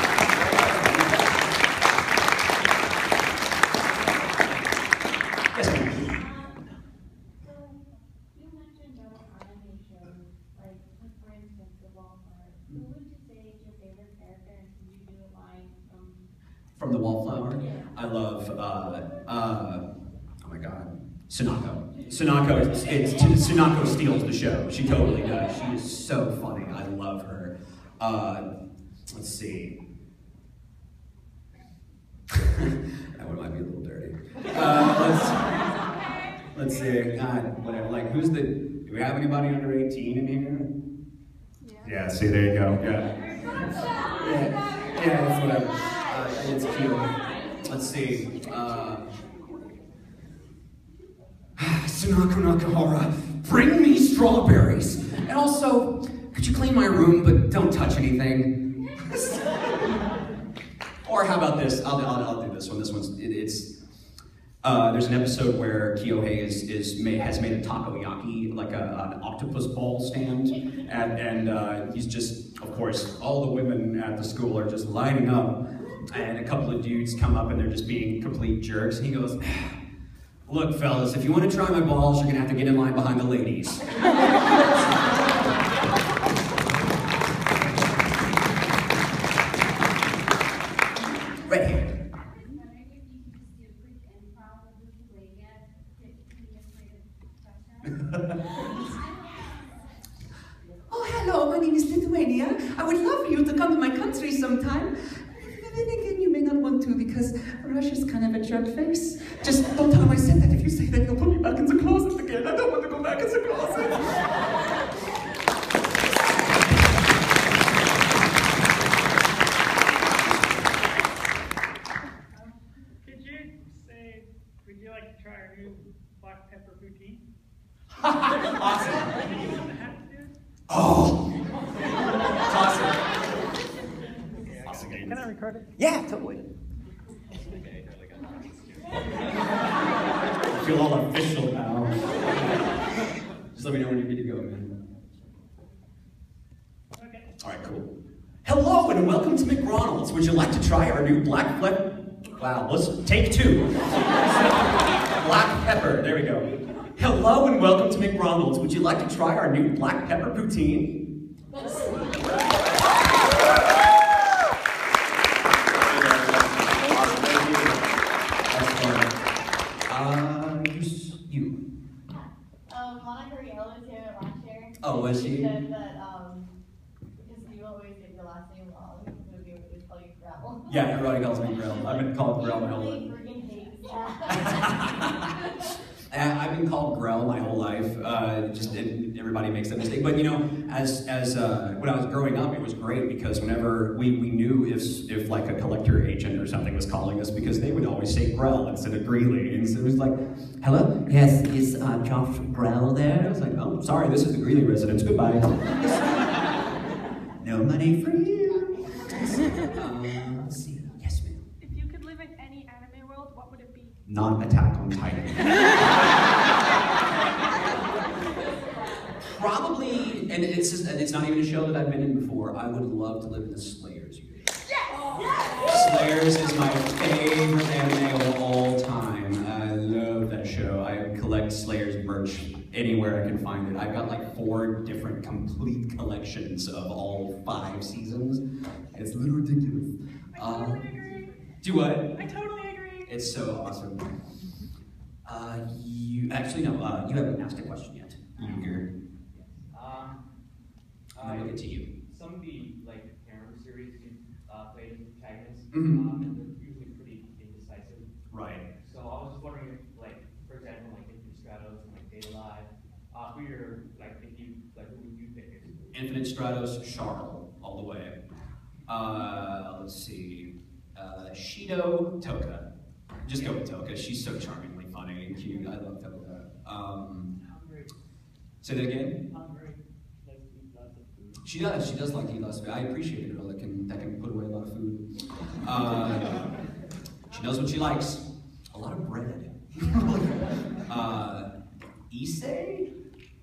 Yes, ma'am. So, you mentioned about animation, like, for instance, the Wallflower. Who would you say is your favorite character, and can you do a line from... From the Wallflower? Yeah. I love, uh, uh, oh my god, Sunako. Sunako, it's, it's, Sunako steals the show. She totally does. She is so funny. I love her. Uh, let's see. That one might be a little dirty. Uh, let's, let's see. God, whatever. Like, who's the, do we have anybody under eighteen in here? Yeah, see, there you go. Yeah. Yeah, yeah, it's whatever. Uh, it's cute. Let's see. Uh, Sunako Nakahara, bring me strawberries. And also, could you clean my room, but don't touch anything? Or how about this? I'll, I'll, I'll do this one. This one's, it, it's, uh, there's an episode where Kyohei is, is made, has made a takoyaki, like a, an octopus ball stand, and, and uh, he's just, of course, all the women at the school are just lining up, and a couple of dudes come up and they're just being complete jerks, and he goes, look, fellas, if you want to try my balls, you're going to have to get in line behind the ladies. Right here. Oh, hello, my name is Lithuania. I would love for you to come to my country sometime. But then again, you may not want to because Russia's kind of a jerk face. Just don't tell him I said that. If you say that, he'll put me back in the closet again. I don't want to go back in the closet. Could you say, would you like to try our new black pepper poutine? Awesome. Oh! Awesome. Can I record it? Yeah, totally. I feel all official now. Just let me know when you're ready to go, man. Okay. All right, cool. Hello and welcome to McDonald's. Would you like to try our new black flip? Wow, let's take two. Black pepper, there we go. Hello and welcome to McDonald's. Would you like to try our new black pepper poutine? Uh, you, you. Um, Monica Grelle was here last year. Oh, was she? She said that, um, because you always get your last name wrong, so we would call you Grelle. Yeah, everybody calls me Grelle. I've been called Grelle my whole life. Freaking hates I've been called Grelle my whole life. Uh, just it, everybody makes that mistake. But you know, as as uh, when I was growing up, it was great because whenever we, we knew if if like a collector agent or something was calling us, because they would always say Grelle instead of Greeley, and so it was like, "Hello, yes, is uh, Josh Grelle there?" I was like, "Oh, sorry, this is the Greeley residence. Goodbye." No money for you. Uh, let's see. Yes, ma'am. If you could live in any anime world, what would it be? Not Attack on Titan. Probably, and it's just, and it's not even a show that I've been in before. I would love to live in the Slayers universe. Yes! Slayers is my favorite anime of all time. I love that show. I collect Slayers merch anywhere I can find it. I've got like four different complete collections of all five seasons. It's a little ridiculous. I totally Uh, agree. do what? I totally agree. It's so awesome. Uh, you actually no. Uh, you haven't asked a question yet. Uger. Um, I look it to you. Some of the like harem series you uh, played as protagonists, Mhm. um, and they're usually pretty indecisive. Right. So I was just wondering, if, like, for example, like Infinite Stratos and like Data Live, uh, who your like if you like who would you pick? Infinite Stratos, Charl, all the way. Uh, let's see. Uh, Shido, Toka. Just go with Toka. She's so charmingly funny and cute. I love Toka. Um, Hungry. say that again? Hungry. She likes to eat lots of food. She does. She does like to eat lots of food. I appreciate a girl that can that can put away a lot of food. Uh, she knows what she likes. A lot of bread. uh, Issei?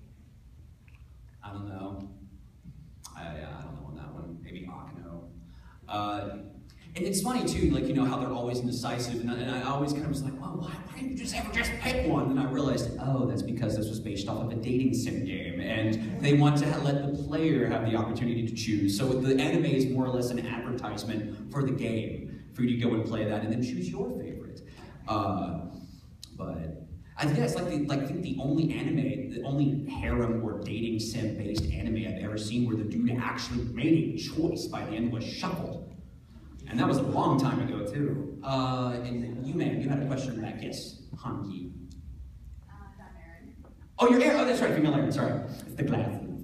I don't know. I, I don't know on that one. Maybe Akano. Uh, and it's funny too, like, you know, how they're always indecisive, and I, and I always kind of was like, well, why, why didn't you just ever just pick one? And I realized, oh, that's because this was based off of a dating sim game, and they want to ha- let the player have the opportunity to choose. So the anime is more or less an advertisement for the game, for you to go and play that, and then choose your favorite. Uh, but I think that's like the, like I think the only anime, the only harem or dating sim based anime I've ever seen where the dude actually made a choice by the end was shuffled. And that was a long time ago, too. Uh, and you, man, you had a question back. Yes, Hanki. Uh, I'm Aaron. Oh, you're Aaron. Oh, that's right, female Aaron. Sorry. It's the glass. Um,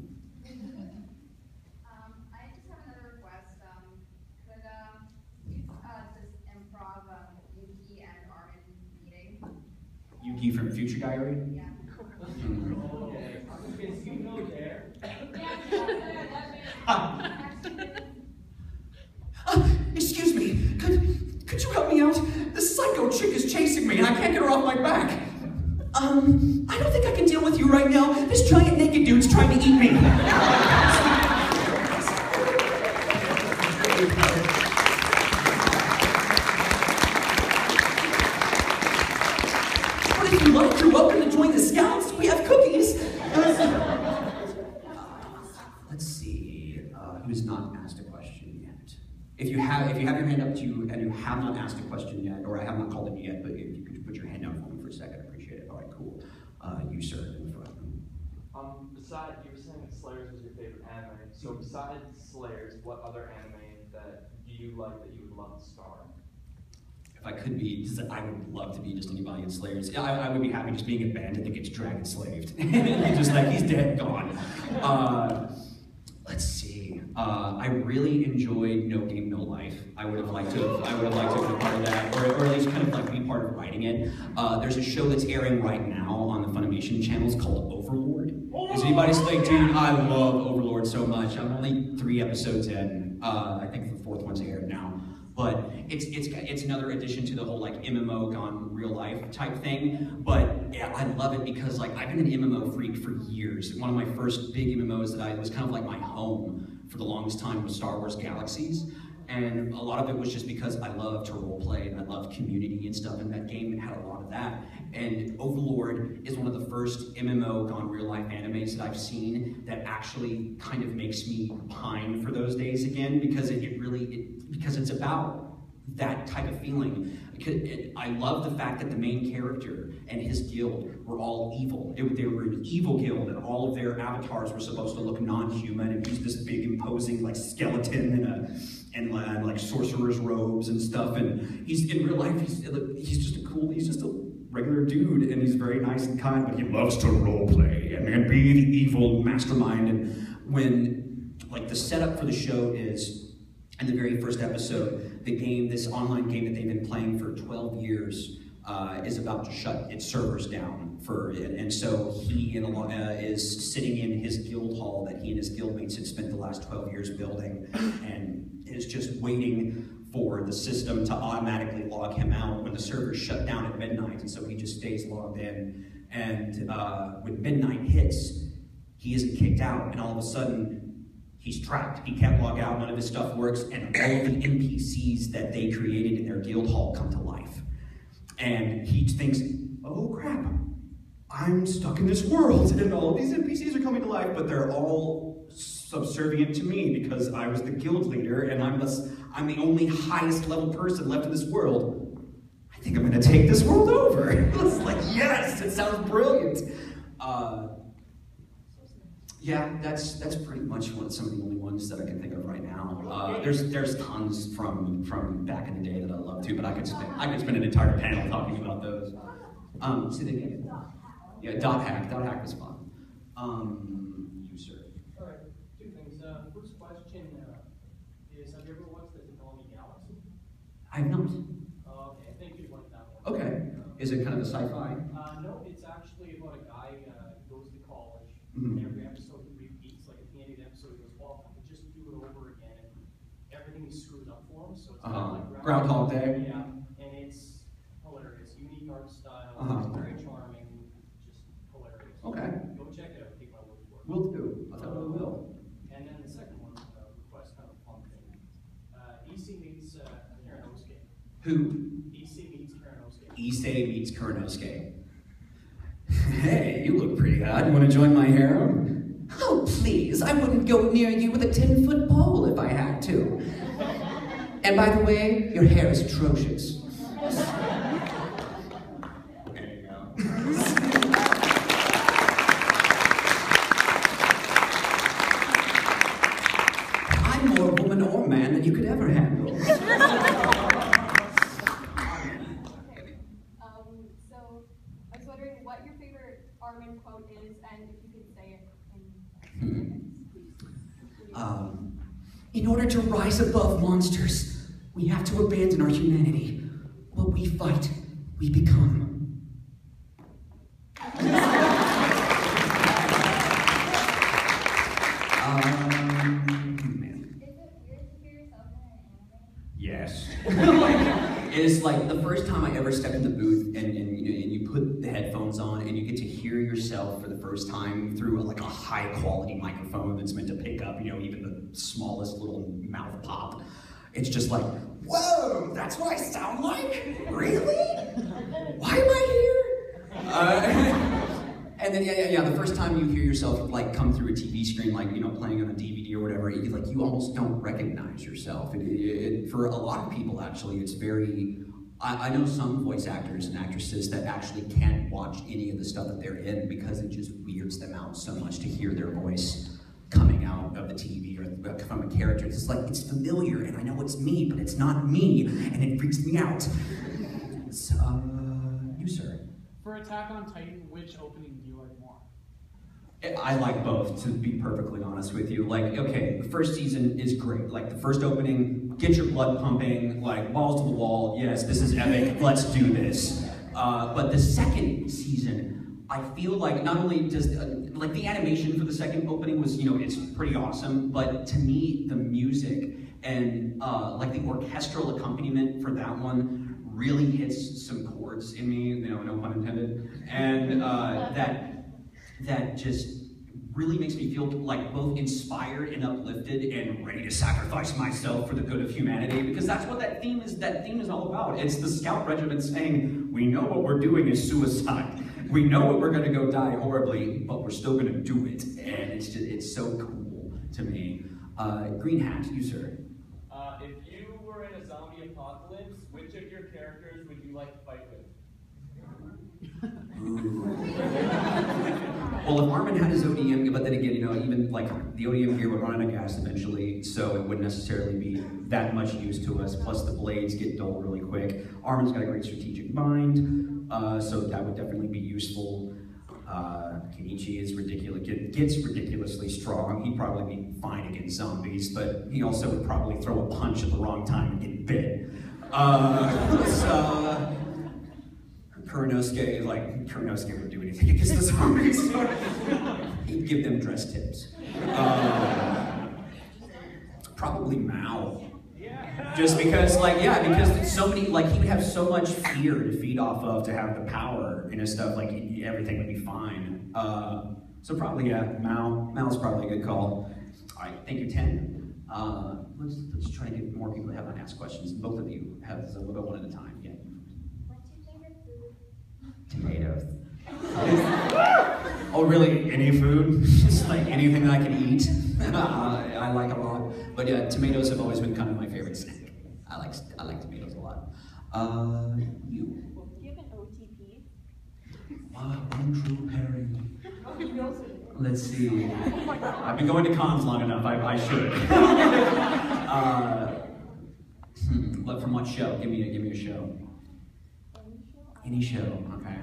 I just have another request. Um, could um, you uh, just improv um, Yuki and Armin meeting? Yuki from Future Diary? Yeah. Mm. Okay. Because you know there. Ah. Uh, excuse me, could, could you help me out? This psycho chick is chasing me and I can't get her off my back. Um, I don't think I can deal with you right now. This giant naked dude's trying to eat me. But if you like, you're welcome to join the Scouts. We have cookies. Uh, let's see, uh, who's not asked a question yet? If you have, if you have your hand up to you and you have not asked a question yet, or I have not called it yet, but if you could put your hand down for me for a second, I appreciate it. All right, cool. Uh, you, sir, in the front. Um, besides, you were saying that Slayers was your favorite anime. So besides Slayers, what other anime that do you like that you would love to star? If I could be, just, I would love to be just anybody in Slayers. I, I would be happy just being a bandit that gets dragon slaved. And just like, he's dead, gone. Uh, let's see. Uh, I really enjoyed No Game, No Life. I would have liked to. I would have liked to have been part of that, or, or at least kind of like be part of writing it. Uh, there's a show that's airing right now on the Funimation channels called Overlord. Is anybody like, dude? I love Overlord so much. I'm only three episodes in. Uh, I think the fourth one's aired now. But it's it's it's another addition to the whole like M M O gone real life type thing. But yeah, I love it because like I've been an M M O freak for years. One of my first big M M Os that I was kind of like my home for the longest time was Star Wars Galaxies. And a lot of it was just because I love to role play and I love community and stuff, and that game had a lot of that. And Overlord is one of the first M M O gone real life animes that I've seen that actually kind of makes me pine for those days again, because it, it really, it, because it's about that type of feeling. It, I love the fact that the main character and his guild were all evil. It, they were an evil guild, and all of their avatars were supposed to look non-human, and he's this big imposing like skeleton and a and, uh, and like sorcerer's robes and stuff. And he's in real life, he's he's just a cool, he's just a regular dude, and he's very nice and kind, but he loves to role play and, and be the evil mastermind. And when like the setup for the show is, in the very first episode, the game, this online game that they've been playing for twelve years, uh, is about to shut its servers down for it. And so he and, uh, is sitting in his guild hall that he and his guildmates had spent the last twelve years building, and is just waiting for the system to automatically log him out when the servers shut down at midnight. And so he just stays logged in. And uh, when midnight hits, he isn't kicked out, and all of a sudden, he's trapped. He can't log out, none of his stuff works, and all of the N P Cs that they created in their guild hall come to life. And he thinks, oh crap, I'm stuck in this world, and all of these N P Cs are coming to life, but they're all subservient to me because I was the guild leader, and I'm the, I'm the only highest level person left in this world. I think I'm gonna take this world over. It's like, yes, it sounds brilliant. Uh, Yeah, that's that's pretty much what some of the only ones that I can think of right now. Uh, there's there's tons from from back in the day that I love too, but I could spend I could spend an entire panel talking about those. Um, see the game? Yeah, Dot Hack. Dot Hack was fun. Um, you sir. All right, two things. Uh, first question uh, is: have you ever watched the Technology Galaxy? I've not. Uh, okay, I think you like that one. Okay. Is it kind of a sci-fi? Uh, no, it's actually about a guy and every episode repeats. Like at the end of the episode, he goes, "Well, if I could just do it over again," and everything is screwed up for him. So it's Uh-huh. kind of like Groundhog Day. Yeah, and it's hilarious. Unique art style, Uh-huh. very charming, just hilarious. Okay. Go check it out. Take my word for it. Will do. I totally will. And then the second one, uh, request kind of fun thing. Uh, E C meets uh, Karanosuke. Who? E C meets Karanosuke. Issei meets Kuranosuke. Hey, you look pretty hot. You want to join my harem? Oh, please. I wouldn't go near you with a ten-foot pole if I had to. And by the way, your hair is atrocious. There you go. I'm more woman or man than you could ever handle. Um, so I was wondering what your favorite Armin quote is, and if you could say it in Um, in order to rise above monsters, we have to abandon our humanity. What we fight, we become. Yes. It's like the first time I ever stepped in the booth and, and, you know, and you put the headphones on and you get to hear yourself for the first time through a, like a high quality microphone that's meant to pick up, you know, even the smallest little mouth pop. It's just like, whoa, that's what I sound like? Really? Why am I here? Uh, and then, yeah, yeah, yeah, the first time you hear yourself like come through a T V screen, like, you know, playing on a D V D or whatever, you, like, you almost don't recognize yourself. It, it, it, for a lot of people, actually, it's very, I, I know some voice actors and actresses that actually can't watch any of the stuff that they're in because it just weirds them out so much to hear their voice coming out of the T V or from a character. It's like, it's familiar, and I know it's me, but it's not me, and it freaks me out. So, uh, you, sir. For Attack on Titan, which opening do you like more? I like both, to be perfectly honest with you. Like, okay, the first season is great. Like, the first opening, get your blood pumping, like, balls to the wall, yes, this is epic, let's do this. Uh, but the second season, I feel like not only does, uh, like, the animation for the second opening was, you know, it's pretty awesome, but to me, the music and, uh, like, the orchestral accompaniment for that one really hits some chords in me, you know, no pun intended, and uh, that that just really makes me feel like both inspired and uplifted and ready to sacrifice myself for the good of humanity, because that's what that theme is. That theme is all about. It's the Scout Regiment saying, we know what we're doing is suicide. We know what we're going to go die horribly, but we're still going to do it, and it's just it's so cool to me. Uh, Green Hat, you sir. Uh, if you were in a zombie apocalypse, which of your characters would you like to fight with? Well, if Armin had his O D M, but then again, you know, even like the O D M gear would run out of gas eventually, so it wouldn't necessarily be that much use to us. Plus, the blades get dull really quick. Armin's got a great strategic mind, uh, so that would definitely be useful. Uh, Kenichi is ridiculous, gets ridiculously strong. He'd probably be fine against zombies, but he also would probably throw a punch at the wrong time and get bit. Uh, so, Kuranosuke, like, Kuranosuke would do anything against the zombies. He'd give them dress tips. Uh, probably Mao. Just because, like, yeah, because so many, like, he would have so much fear to feed off of to have the power and his stuff, like, everything would be fine. Uh, so probably, yeah, Mao. Mao's probably a good call. All right, thank you, Ten. Uh, let's, let's try to get more people that haven't asked questions. Both of you have, so we'll go one at a time. Yeah. What's your favorite food? Tomatoes. Oh, really? Any food? Just like anything that I can eat. uh, I like a lot. But yeah, tomatoes have always been kind of my favorite snack. I like I like tomatoes a lot. Uh, you. Do you have an O T P? Uh, one true pairing. Let's see. I've been going to cons long enough. I, I should. uh, hmm, but from what show? Give me a give me a show. Any show. Okay.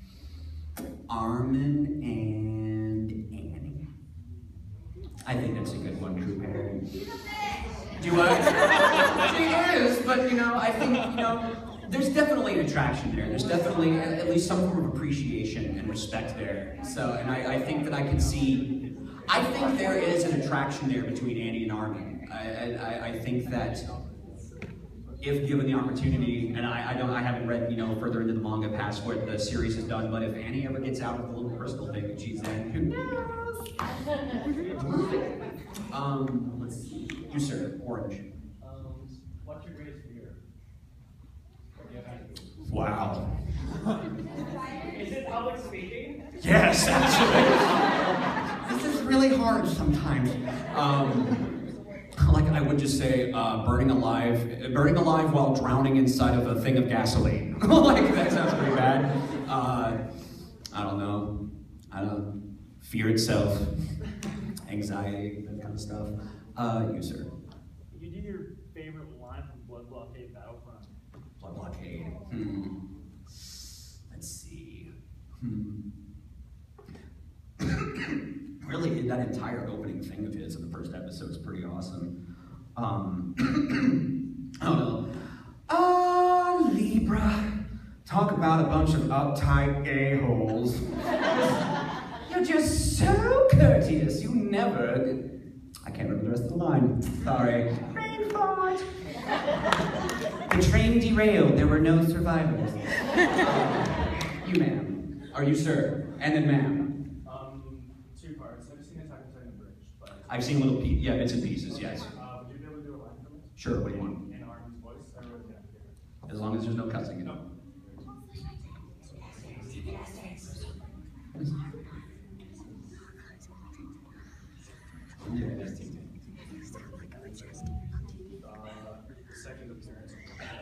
Armin and Annie. I think that's a good one, true pairing. Do what? She is, but you know, I think, you know, there's definitely an attraction there. There's definitely at least some form of appreciation and respect there. So, and I, I think that I can see, I think there is an attraction there between Annie and Armin. I, I, I think that if given the opportunity, and I, I don't, I haven't read, you know, further into the manga past what the series has done, but if Annie ever gets out of the little crystal thing that she's in, who knows? um, let's see. You, sir, Orange. Um, what's your greatest fear? Wow. Is it public speaking? Yes, actually. This is really hard sometimes. Um, like I would just say, uh, burning alive, burning alive while drowning inside of a thing of gasoline. Like that sounds pretty bad. Uh, I don't know. I don't. Fear itself, anxiety, that kind of stuff. Uh, you, sir. You do your favorite line from Blood Blockade Battlefront. Blood Blockade. Hmm. Let's see. Hmm. Really, that entire opening thing of his in the first episode is pretty awesome. Um, I don't know. Ah, Libra. Talk about a bunch of uptight a-holes. You're just so courteous. You never. I can't remember the rest of the line. Sorry. Brain fart. The train derailed. There were no survivors. Uh, you, ma'am. Or you, sir. And then, ma'am. Um, two parts. I've seen Attack on Titan Bridge, but I've seen little pieces. Yeah, bits and pieces. Yes. Uh, would you be able to do a line from it? Sure. What do you want? In Armin's voice, I really can't hear it. As long as there's no cussing. You know. Yeah. Second appearance.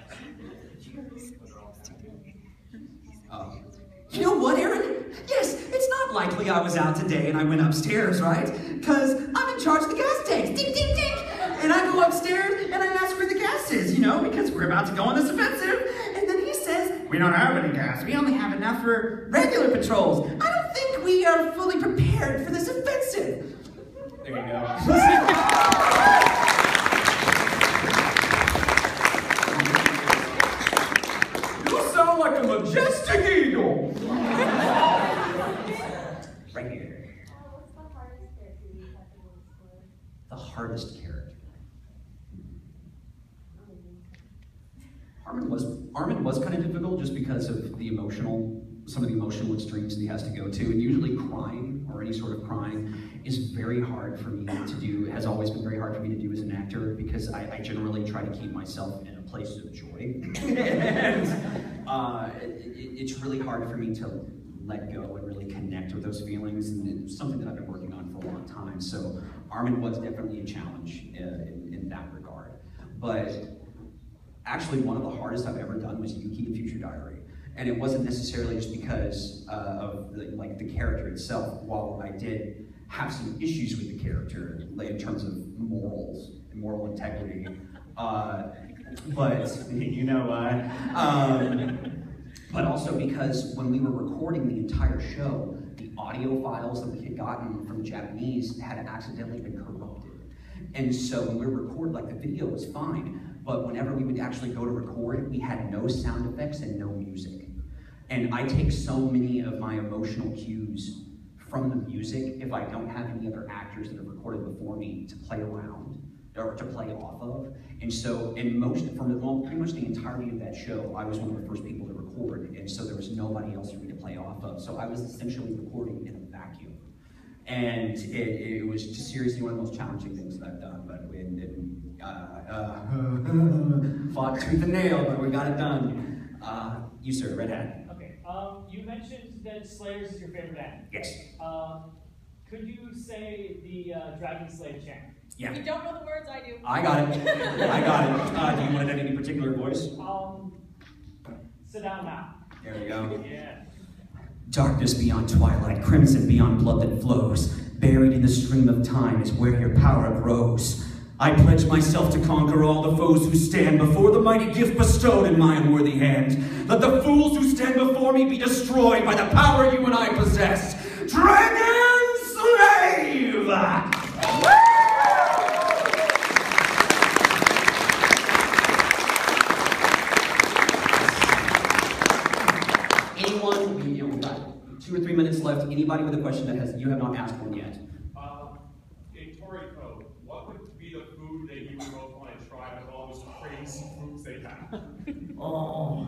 Oh. You know what, Aaron? Yes, it's not likely I was out today and I went upstairs, right? Because I'm in charge of the gas tanks. Ding, ding, ding. And I go upstairs and I ask where the gas is, you know, because we're about to go on this offensive. And then he says, we don't have any gas. We only have enough for regular patrols. I don't think we are fully prepared for this offensive. There you go. You sound like a majestic eagle. Right here. What's the hardest character you've had to voice for? The hardest character. Armin was Armin was kind of difficult just because of the emotional, some of the emotional extremes that he has to go to, and usually crying or any sort of crying is very hard for me to do. It has always been very hard for me to do as an actor because I, I generally try to keep myself in a place of joy, and uh, it, it, it's really hard for me to let go and really connect with those feelings, and it's something that I've been working on for a long time. So Armin was definitely a challenge uh, in, in that regard, but. Actually, one of the hardest I've ever done was Yuki the Future Diary. And it wasn't necessarily just because uh, of the, like the character itself. While I did have some issues with the character, like in terms of morals and moral integrity, uh, but you know why. Um, but also because when we were recording the entire show, the audio files that we had gotten from the Japanese had accidentally been corrupted. And so when we were recording, like the video was fine, but whenever we would actually go to record, we had no sound effects and no music. And I take so many of my emotional cues from the music if I don't have any other actors that have recorded before me to play around or to play off of. And so in most, for well, pretty much the entirety of that show, I was one of the first people to record, and so there was nobody else for me to play off of. So I was essentially recording in a vacuum. And it, it was just seriously one of the most challenging things that I've done, but we uh, uh, fought tooth and nail, but we got it done. Uh, you, sir, Red Hat. Okay. Um, you mentioned that Slayers is your favorite anime. Yes. Uh, could you say the uh, Dragon Slave chant? Yeah. If you don't know the words, I do. I got it. I got it. Uh, do you want it in any particular voice? Um, sit down now. There we go. Yeah. Darkness beyond twilight, crimson beyond blood that flows. Buried in the stream of time is where your power grows. I pledge myself to conquer all the foes who stand before the mighty gift bestowed in my unworthy hand. Let the fools who stand before me be destroyed by the power you and I possess. Dragon Slave! left. Anybody with a question that has you have not asked one yet? Uh, in Toriko, what would be the food that you would both want to try with all those crazy foods they have? Oh.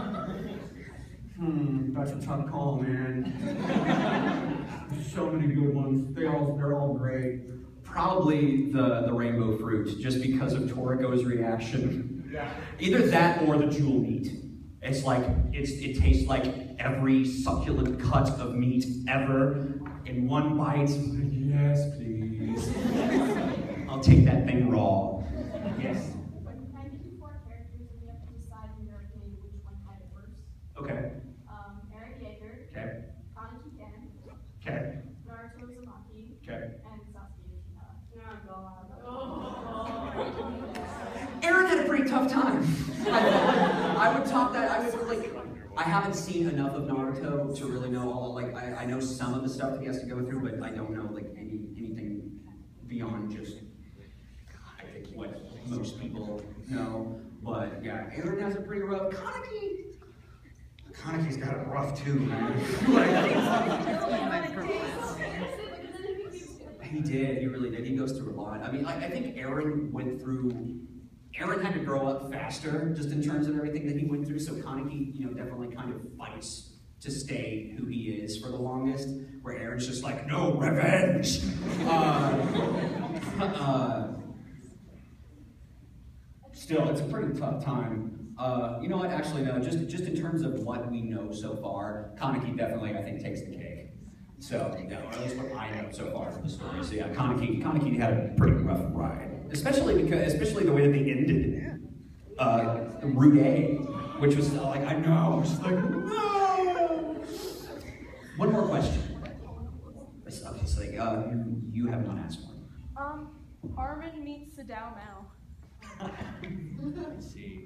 Hmm, that's a tough call, man. There's so many good ones. They all, they're all great. Probably the, the rainbow fruit, just because of Toriko's reaction. Yeah. Either that or the jewel meat. It's like, it's, it tastes like every succulent cut of meat ever in one bite. Yes, please. I'll take that thing raw. Yes. Can I give you four characters and you have to decide in your opinion which one had it worse? Okay. Um, Aaron Yeager. Okay. Kaneki Ken. Okay. Naruto Uzumaki. Okay. And Sasuke Yoshida. Oh, God. Aaron had a pretty tough time. I, I would top that. I would like. I haven't seen enough of Naruto to really know all. Like I, I know some of the stuff that he has to go through, but I don't know like any anything beyond just I think what most people know. But yeah, Aaron has a pretty rough. Kaneki. Kaneki's got it rough too, man. He did. He really did. He goes through a lot. I mean, I, I think Aaron went through. Aaron had to grow up faster, just in terms of everything that he went through. So Kaneki, you know, definitely kind of fights to stay who he is for the longest. Where Aaron's just like, no revenge. uh, uh, still, it's a pretty tough time. Uh, you know what? Actually, no. Just just in terms of what we know so far, Kaneki definitely, I think, takes the cake. So, no, or at least what I know so far from the story. So yeah, Kaneki, Kaneki had a pretty rough ride. Especially because, especially the way that they ended. Uh, Route A, which was like, I know, I was just like, no! One more question. It's obviously, uh, you, you have not asked one. Um, Armin meets Sadao Mao. Let's see.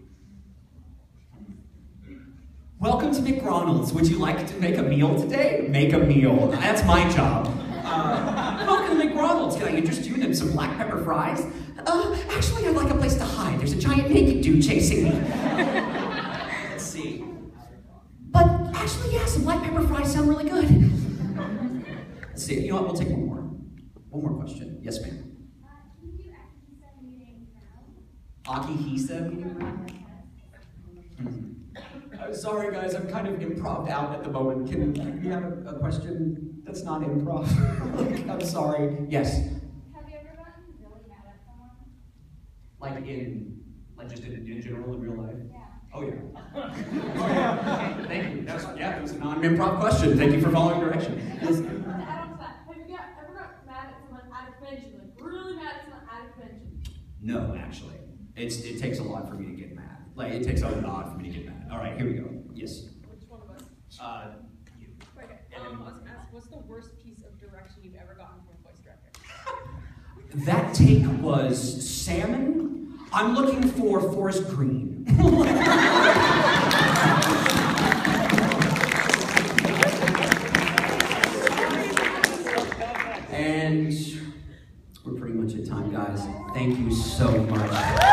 Welcome to McDonald's. Would you like to make a meal today? Make a meal. That's my job. Uh, welcome to McDonald's. Can I interest you in some black pepper fries? Uh, actually, I'd like a place to hide. There's a giant naked dude chasing me. Let's see. But actually, yeah, some black pepper fries sound really good. Let's see. You know what? We'll take one more. One more question. Yes, ma'am. Uh, can you do Akihisa meeting now? Akihisa meeting round? Hmm. I'm sorry, guys. I'm kind of improv out at the moment. Can, can we have a, a question that's not improv? I'm sorry. Yes. Have you ever gotten really mad at someone? Like in, like just in, in general in real life? Yeah. Oh yeah. Oh yeah. Thank you. That's yeah. It was a non-improv question. Thank you for following direction. Yes. To add on to that, have you got, ever got mad at someone out of convention? Like really mad at someone out of convention? No, actually, it's it takes a lot for me to get mad. Like it takes a lot for me to get mad. All right, here we go. Yes. Which one of us? Uh, you. Okay. Um, I was gonna ask, what's the worst piece of direction you've ever gotten from a voice director? That take was salmon. I'm looking for forest green. And we're pretty much at time, guys. Thank you so much.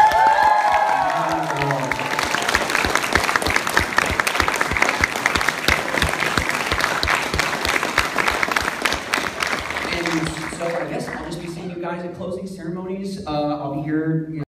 So I guess I'll just be seeing you guys at closing ceremonies. Uh, I'll be here. You know,